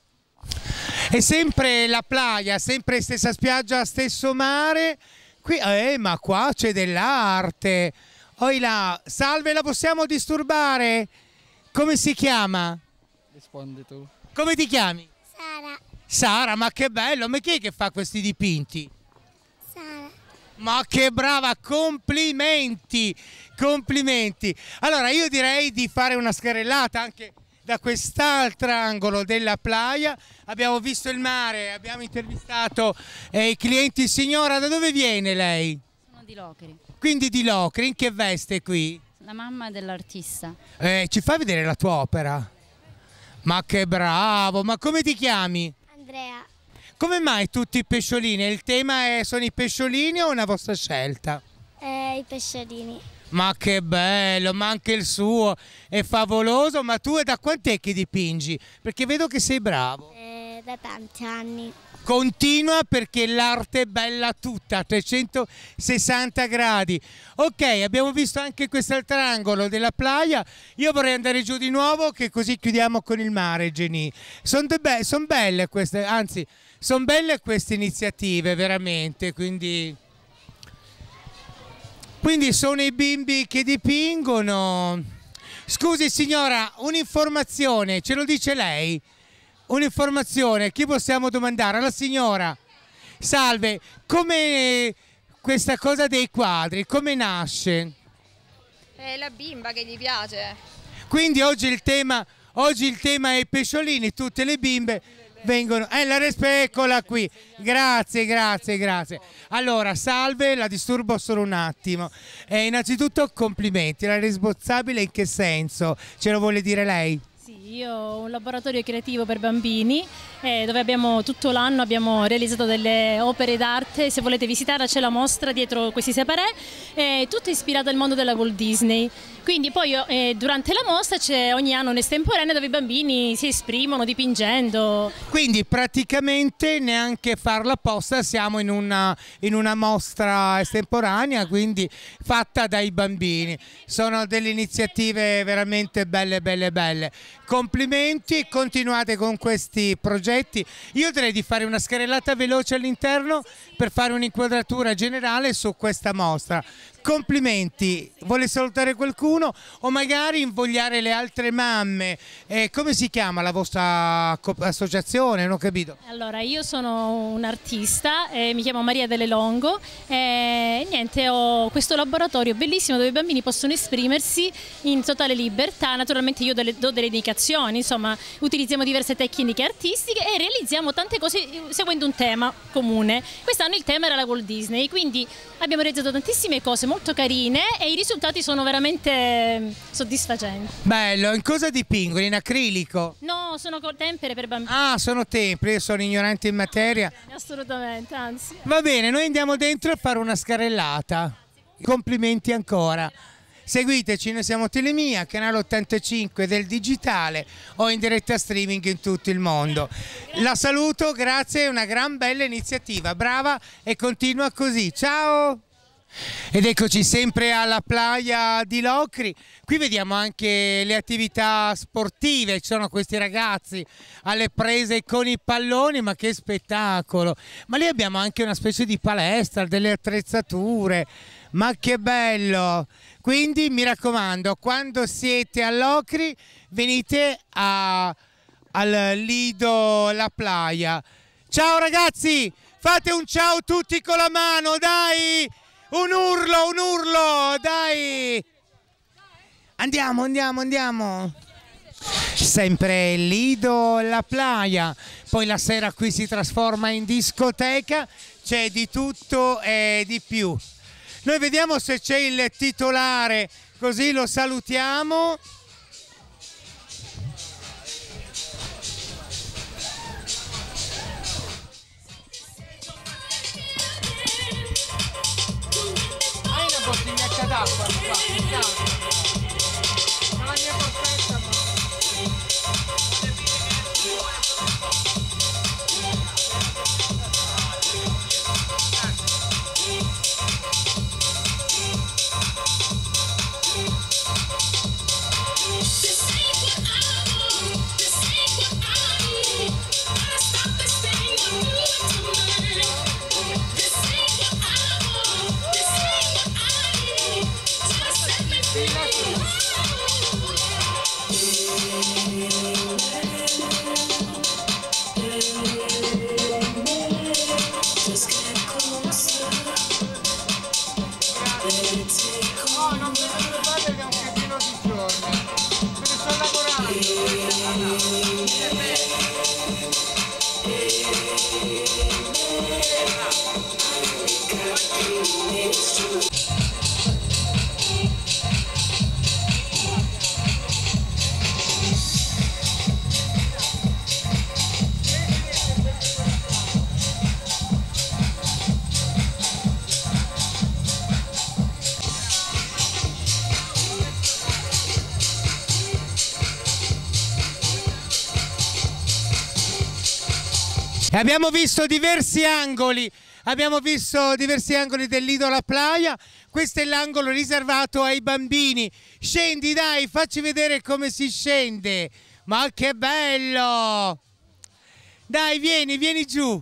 È sempre la playa, sempre stessa spiaggia, stesso mare. Qui, ma qua c'è dell'arte. Là. Salve, la possiamo disturbare? Come si chiama? Rispondi tu. Come ti chiami? Sara. Sara, ma che bello, ma chi è che fa questi dipinti? Sara. Ma che brava, complimenti, complimenti. Allora io direi di fare una scarrellata anche da quest'altro angolo della playa. Abbiamo visto il mare, abbiamo intervistato i clienti. Signora, da dove viene lei? Sono di Locri. Quindi di Locri, in che veste qui? La mamma dell'artista. Ci fai vedere la tua opera? Ma che bravo, ma come ti chiami? Andrea. Come mai tutti i pesciolini? Il tema sono i pesciolini o una vostra scelta? I pesciolini. Ma che bello, ma anche il suo è favoloso. Ma tu da quant'è che dipingi? Perché vedo che sei bravo. Da tanti anni. Continua perché l'arte è bella tutta, a 360 gradi. Ok, abbiamo visto anche quest'altro angolo della playa. Io vorrei andare giù di nuovo, che così chiudiamo con il mare, Geni. Sono belle queste, anzi, sono belle queste iniziative, veramente. Quindi sono i bimbi che dipingono. Scusi signora, un'informazione, ce lo dice lei? Un'informazione, chi possiamo domandare? Alla signora. Salve, come questa cosa dei quadri, come nasce? È la bimba che gli piace. Quindi oggi il tema è i pesciolini, tutte le bimbe vengono. Eccola qui. Grazie, grazie, grazie. Allora, salve, la disturbo solo un attimo. Innanzitutto complimenti, la responsabile in che senso? Ce lo vuole dire lei? Sì, io ho un laboratorio creativo per bambini dove tutto l'anno abbiamo realizzato delle opere d'arte. Se volete visitarla c'è la mostra dietro questi separé, tutto ispirato al mondo della Walt Disney. Quindi poi durante la mostra c'è ogni anno un'estemporanea dove i bambini si esprimono dipingendo. Quindi praticamente neanche farla apposta, siamo in una mostra estemporanea, quindi fatta dai bambini. Sono delle iniziative veramente belle, belle, belle. Complimenti, continuate con questi progetti. Io direi di fare una scarrellata veloce all'interno per fare un'inquadratura generale su questa mostra. Complimenti, vuole salutare qualcuno o magari invogliare le altre mamme? Come si chiama la vostra associazione? Non ho capito. Allora, io sono un'artista, mi chiamo Maria Delle Longo e niente, ho questo laboratorio bellissimo dove i bambini possono esprimersi in totale libertà. Naturalmente io do delle indicazioni, insomma, utilizziamo diverse tecniche artistiche e realizziamo tante cose seguendo un tema comune. Quest'anno il tema era la Walt Disney, quindi abbiamo realizzato tantissime cose molto carine e i risultati sono veramente soddisfacenti. Bello, in cosa dipingono? In acrilico? No, sono tempere per bambini. Ah, sono tempere, io sono ignorante in materia. Assolutamente, anzi. Va bene, noi andiamo dentro a fare una scarrellata. Complimenti ancora. Seguiteci, noi siamo Telemia, canale 85 del digitale o in diretta streaming in tutto il mondo. La saluto, grazie, è una gran bella iniziativa, brava e continua così. Ciao! Ed eccoci sempre alla playa di Locri, qui vediamo anche le attività sportive, ci sono questi ragazzi alle prese con i palloni, ma che spettacolo! Ma lì abbiamo anche una specie di palestra, delle attrezzature, ma che bello! Quindi mi raccomando, quando siete a Locri venite al Lido La Playa. Ciao ragazzi, fate un ciao tutti con la mano, dai! Un urlo, dai! Andiamo, andiamo, andiamo! Sempre Lido La Playa, poi la sera qui si trasforma in discoteca, c'è di tutto e di più. Noi vediamo se c'è il titolare, così lo salutiamo. Hai una bottiglietta d'acqua qua, la mia porchetta, abbiamo visto diversi angoli del Lido La Playa. Questo è l'angolo riservato ai bambini. Scendi, dai, facci vedere come si scende. Ma che bello! Dai, vieni giù.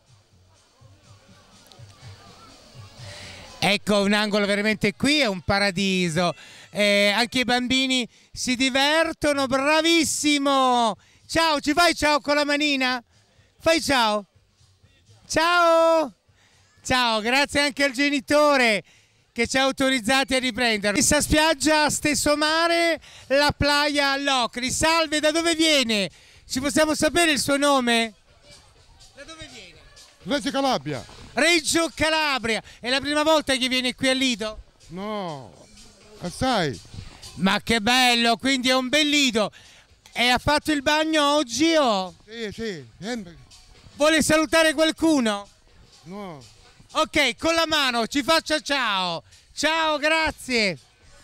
Ecco un angolo veramente, qui è un paradiso. Anche i bambini si divertono, bravissimo! Ciao, ci fai ciao con la manina? Fai ciao. Ciao. Ciao, grazie anche al genitore che ci ha autorizzati a riprenderlo. Stessa spiaggia, stesso mare, La Playa Locri. Salve, da dove viene? Ci possiamo sapere il suo nome? Da dove viene? Reggio Calabria. Reggio Calabria. È la prima volta che viene qui al Lido? No, assai. Ma che bello, quindi è un bel Lido. E ha fatto il bagno oggi o? Sì, sempre. Vuole salutare qualcuno? No. Ok, con la mano ci faccia ciao. Ciao, grazie.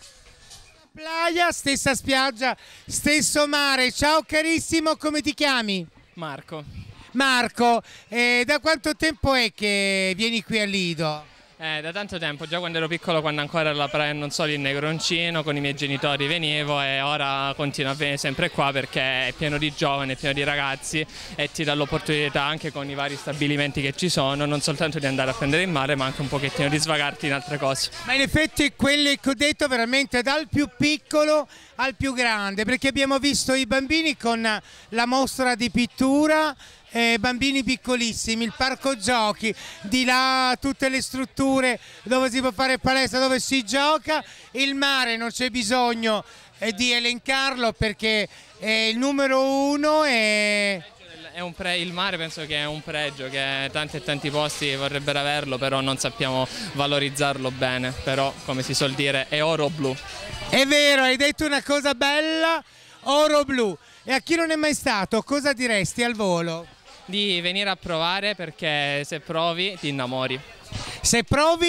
Playa, stessa spiaggia, stesso mare. Ciao carissimo, come ti chiami? Marco. Marco, da quanto tempo è che vieni qui al Lido? Da tanto tempo, già quando ero piccolo, quando ancora la playa non solo in Negroncino, con i miei genitori venivo, e ora continuo a venire sempre qua perché è pieno di giovani, è pieno di ragazzi e ti dà l'opportunità anche con i vari stabilimenti che ci sono, non soltanto di andare a prendere il mare ma anche un pochettino di svagarti in altre cose. Ma in effetti quelle che ho detto veramente dal più piccolo al più grande, perché abbiamo visto i bambini con la mostra di pittura, bambini piccolissimi, il parco giochi, di là tutte le strutture dove si può fare palestra, dove si gioca, il mare non c'è bisogno di elencarlo perché il numero uno è... il mare penso che è un pregio, che tanti e tanti posti vorrebbero averlo, però non sappiamo valorizzarlo bene, però come si suol dire è oro blu. È vero, hai detto una cosa bella, oro blu. E a chi non è mai stato, cosa diresti al volo? Di venire a provare, perché se provi ti innamori. Se provi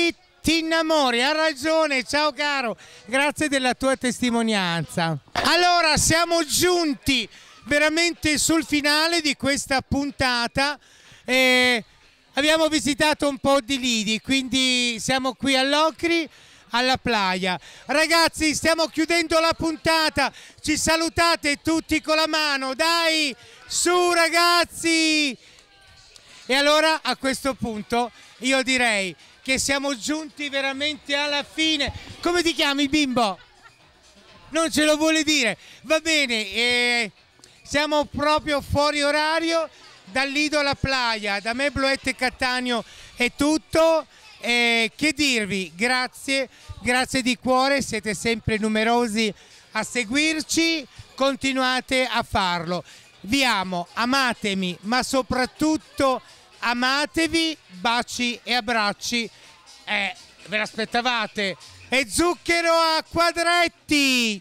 ti innamori, ha ragione, ciao caro, grazie della tua testimonianza. Allora siamo giunti veramente sul finale di questa puntata. Abbiamo visitato un po' di lidi, quindi siamo qui all'Ocri, alla playa. Ragazzi, stiamo chiudendo la puntata, ci salutate tutti con la mano, dai, su ragazzi! E allora a questo punto io direi che siamo giunti veramente alla fine. Come ti chiami, bimbo? Non ce lo vuole dire, va bene, siamo proprio fuori orario. Dal Lido alla playa, da me Bloette Cattaneo è tutto. Che dirvi, grazie di cuore, siete sempre numerosi a seguirci, continuate a farlo. Vi amo, amatemi, ma soprattutto amatevi, baci e abbracci. Ve l'aspettavate? E zucchero a quadretti!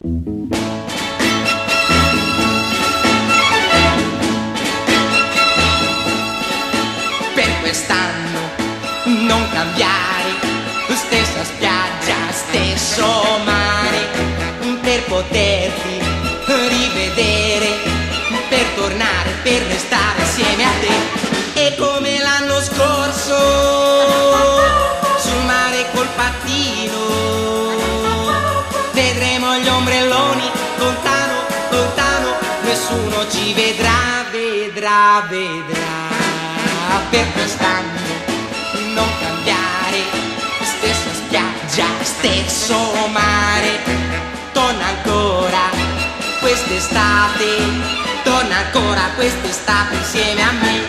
Per quest'anno non cambiare, stessa spiaggia, stesso mare, per poterti rivedere, per tornare, per restare insieme a te. E come l'anno scorso, sul mare col pattino, vedremo gli ombrelloni, lontano, lontano, nessuno ci vedrà, vedrà, vedrà. Per quest'anno non cambiare, stessa spiaggia, stesso mare, torna ancora quest'estate, torna ancora quest'estate insieme a me.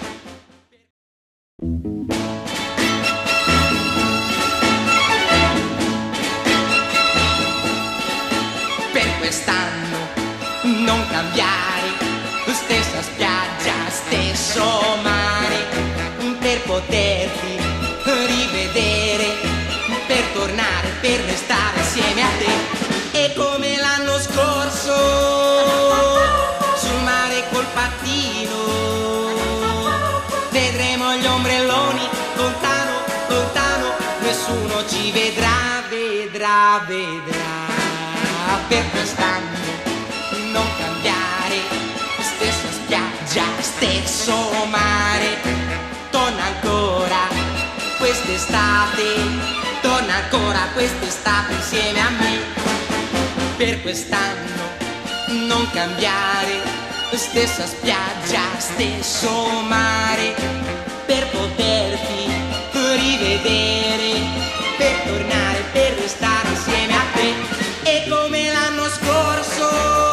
Per quest'anno non cambiare, stessa spiaggia, stesso mare, per poterti rivedere, per tornare, per restare insieme a te. E come l'anno scorso, sul mare col pattino, vedremo gli ombrelloni, lontano, lontano, nessuno ci vedrà, vedrà, vedrà. Per quest'anno non cambiare, stessa spiaggia, stesso mare, torna ancora quest'estate, torna ancora quest'estate insieme a me. Per quest'anno non cambiare, stessa spiaggia, stesso mare, per poterti rivedere, per tornare, per restare insieme a te. E come l'anno scorso,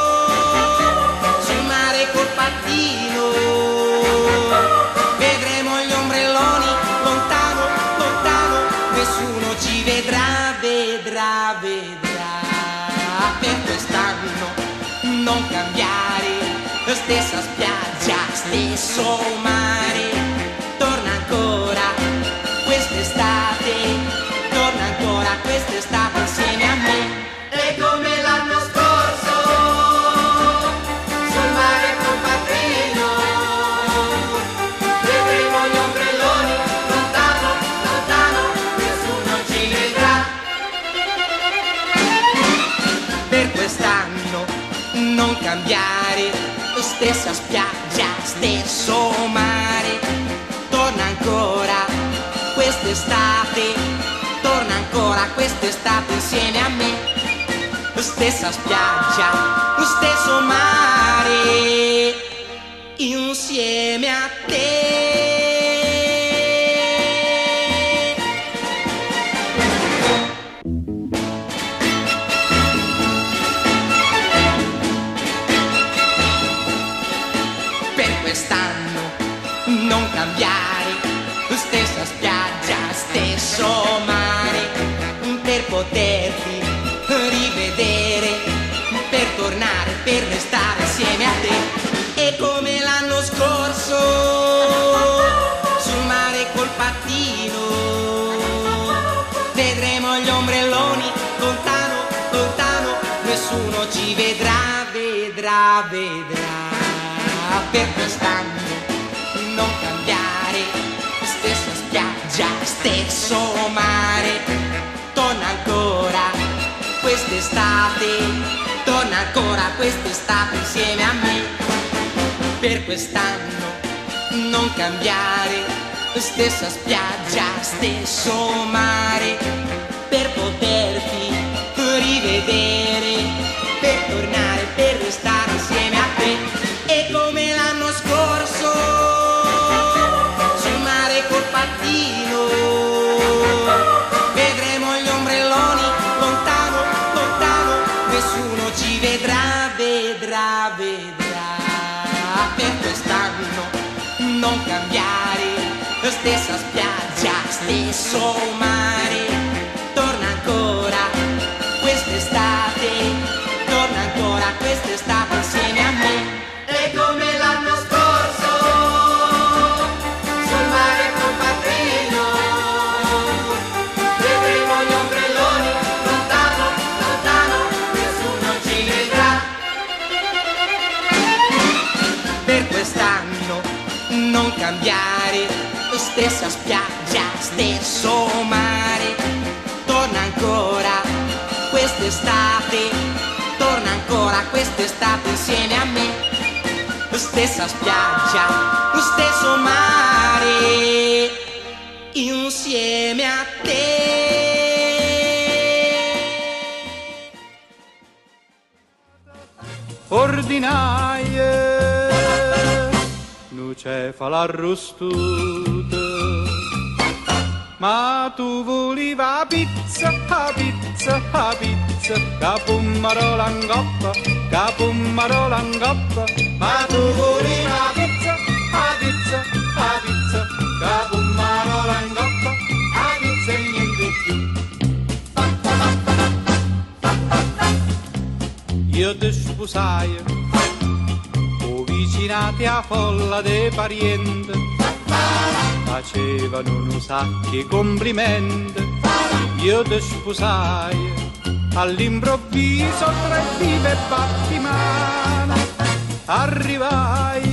sul mare col pattino, vedremo gli ombrelloni, lontano, lontano, nessuno ci vedrà, vedrà, vedrà. Per quest'anno non cambiare, stessa spiaggia, stesso mare, torna ancora quest'estate, torna ancora quest'estate insieme a me. E come l'anno scorso, sul mare col pattino, vedremo gli ombrelloni, lontano, lontano, nessuno ci vedrà. Per quest'anno non cambiare, stessa spiaggia, stesso mare, torna ancora quest'estate, torna ancora quest'estate insieme a me. Stessa spiaggia, stesso mare, insieme a te. Per quest'anno non cambiare, stessa spiaggia, stesso mare, per poterti rivedere, per tornare, per restare insieme a te. E come l'anno scorso, sul mare col pattino, vedremo gli ombrelloni, lontano, lontano, nessuno ci vedrà, vedrà, vedrà. Per quest'anno non cambiare, stessa spiaggia, spiaggia, stesso mare, torna ancora quest'estate, torna ancora quest'estate insieme a me. Per quest'anno non cambiare, stessa spiaggia, stesso mare, per poterti rivedere, per tornare, per restare insieme a te. E come l'anno scorso sul mare col pattino vedremo gli ombrelloni lontano, lontano, nessuno ci vedrà, vedrà, vedrà. Per quest'anno non cambiare, stessa spiaggia, stesso mare, torna ancora quest'estate, torna ancora quest'estate insieme a me. E come l'anno scorso sul mare col pattino vedremo gli ombrelloni lontano, lontano, nessuno ci vedrà. Per quest'anno non cambiare, stessa spiaggia, stesso mare, torna ancora quest'estate, torna ancora quest'estate insieme a me. Stessa spiaggia, stesso mare, insieme a te. Ordinaie, nu cefala arrostuta, ma tu volevi la pizza, la pizza, la pizza, capummarola in coppa, capummarola in coppa, ma tu volevi la pizza, la pizza, la pizza, capummarola in coppa, la pizza e niente più. Io ti sposai, o vicinati a folla dei parenti, facevano un sacco di complimenti. Io ti sposai, all'improvviso tra vive battimano arrivai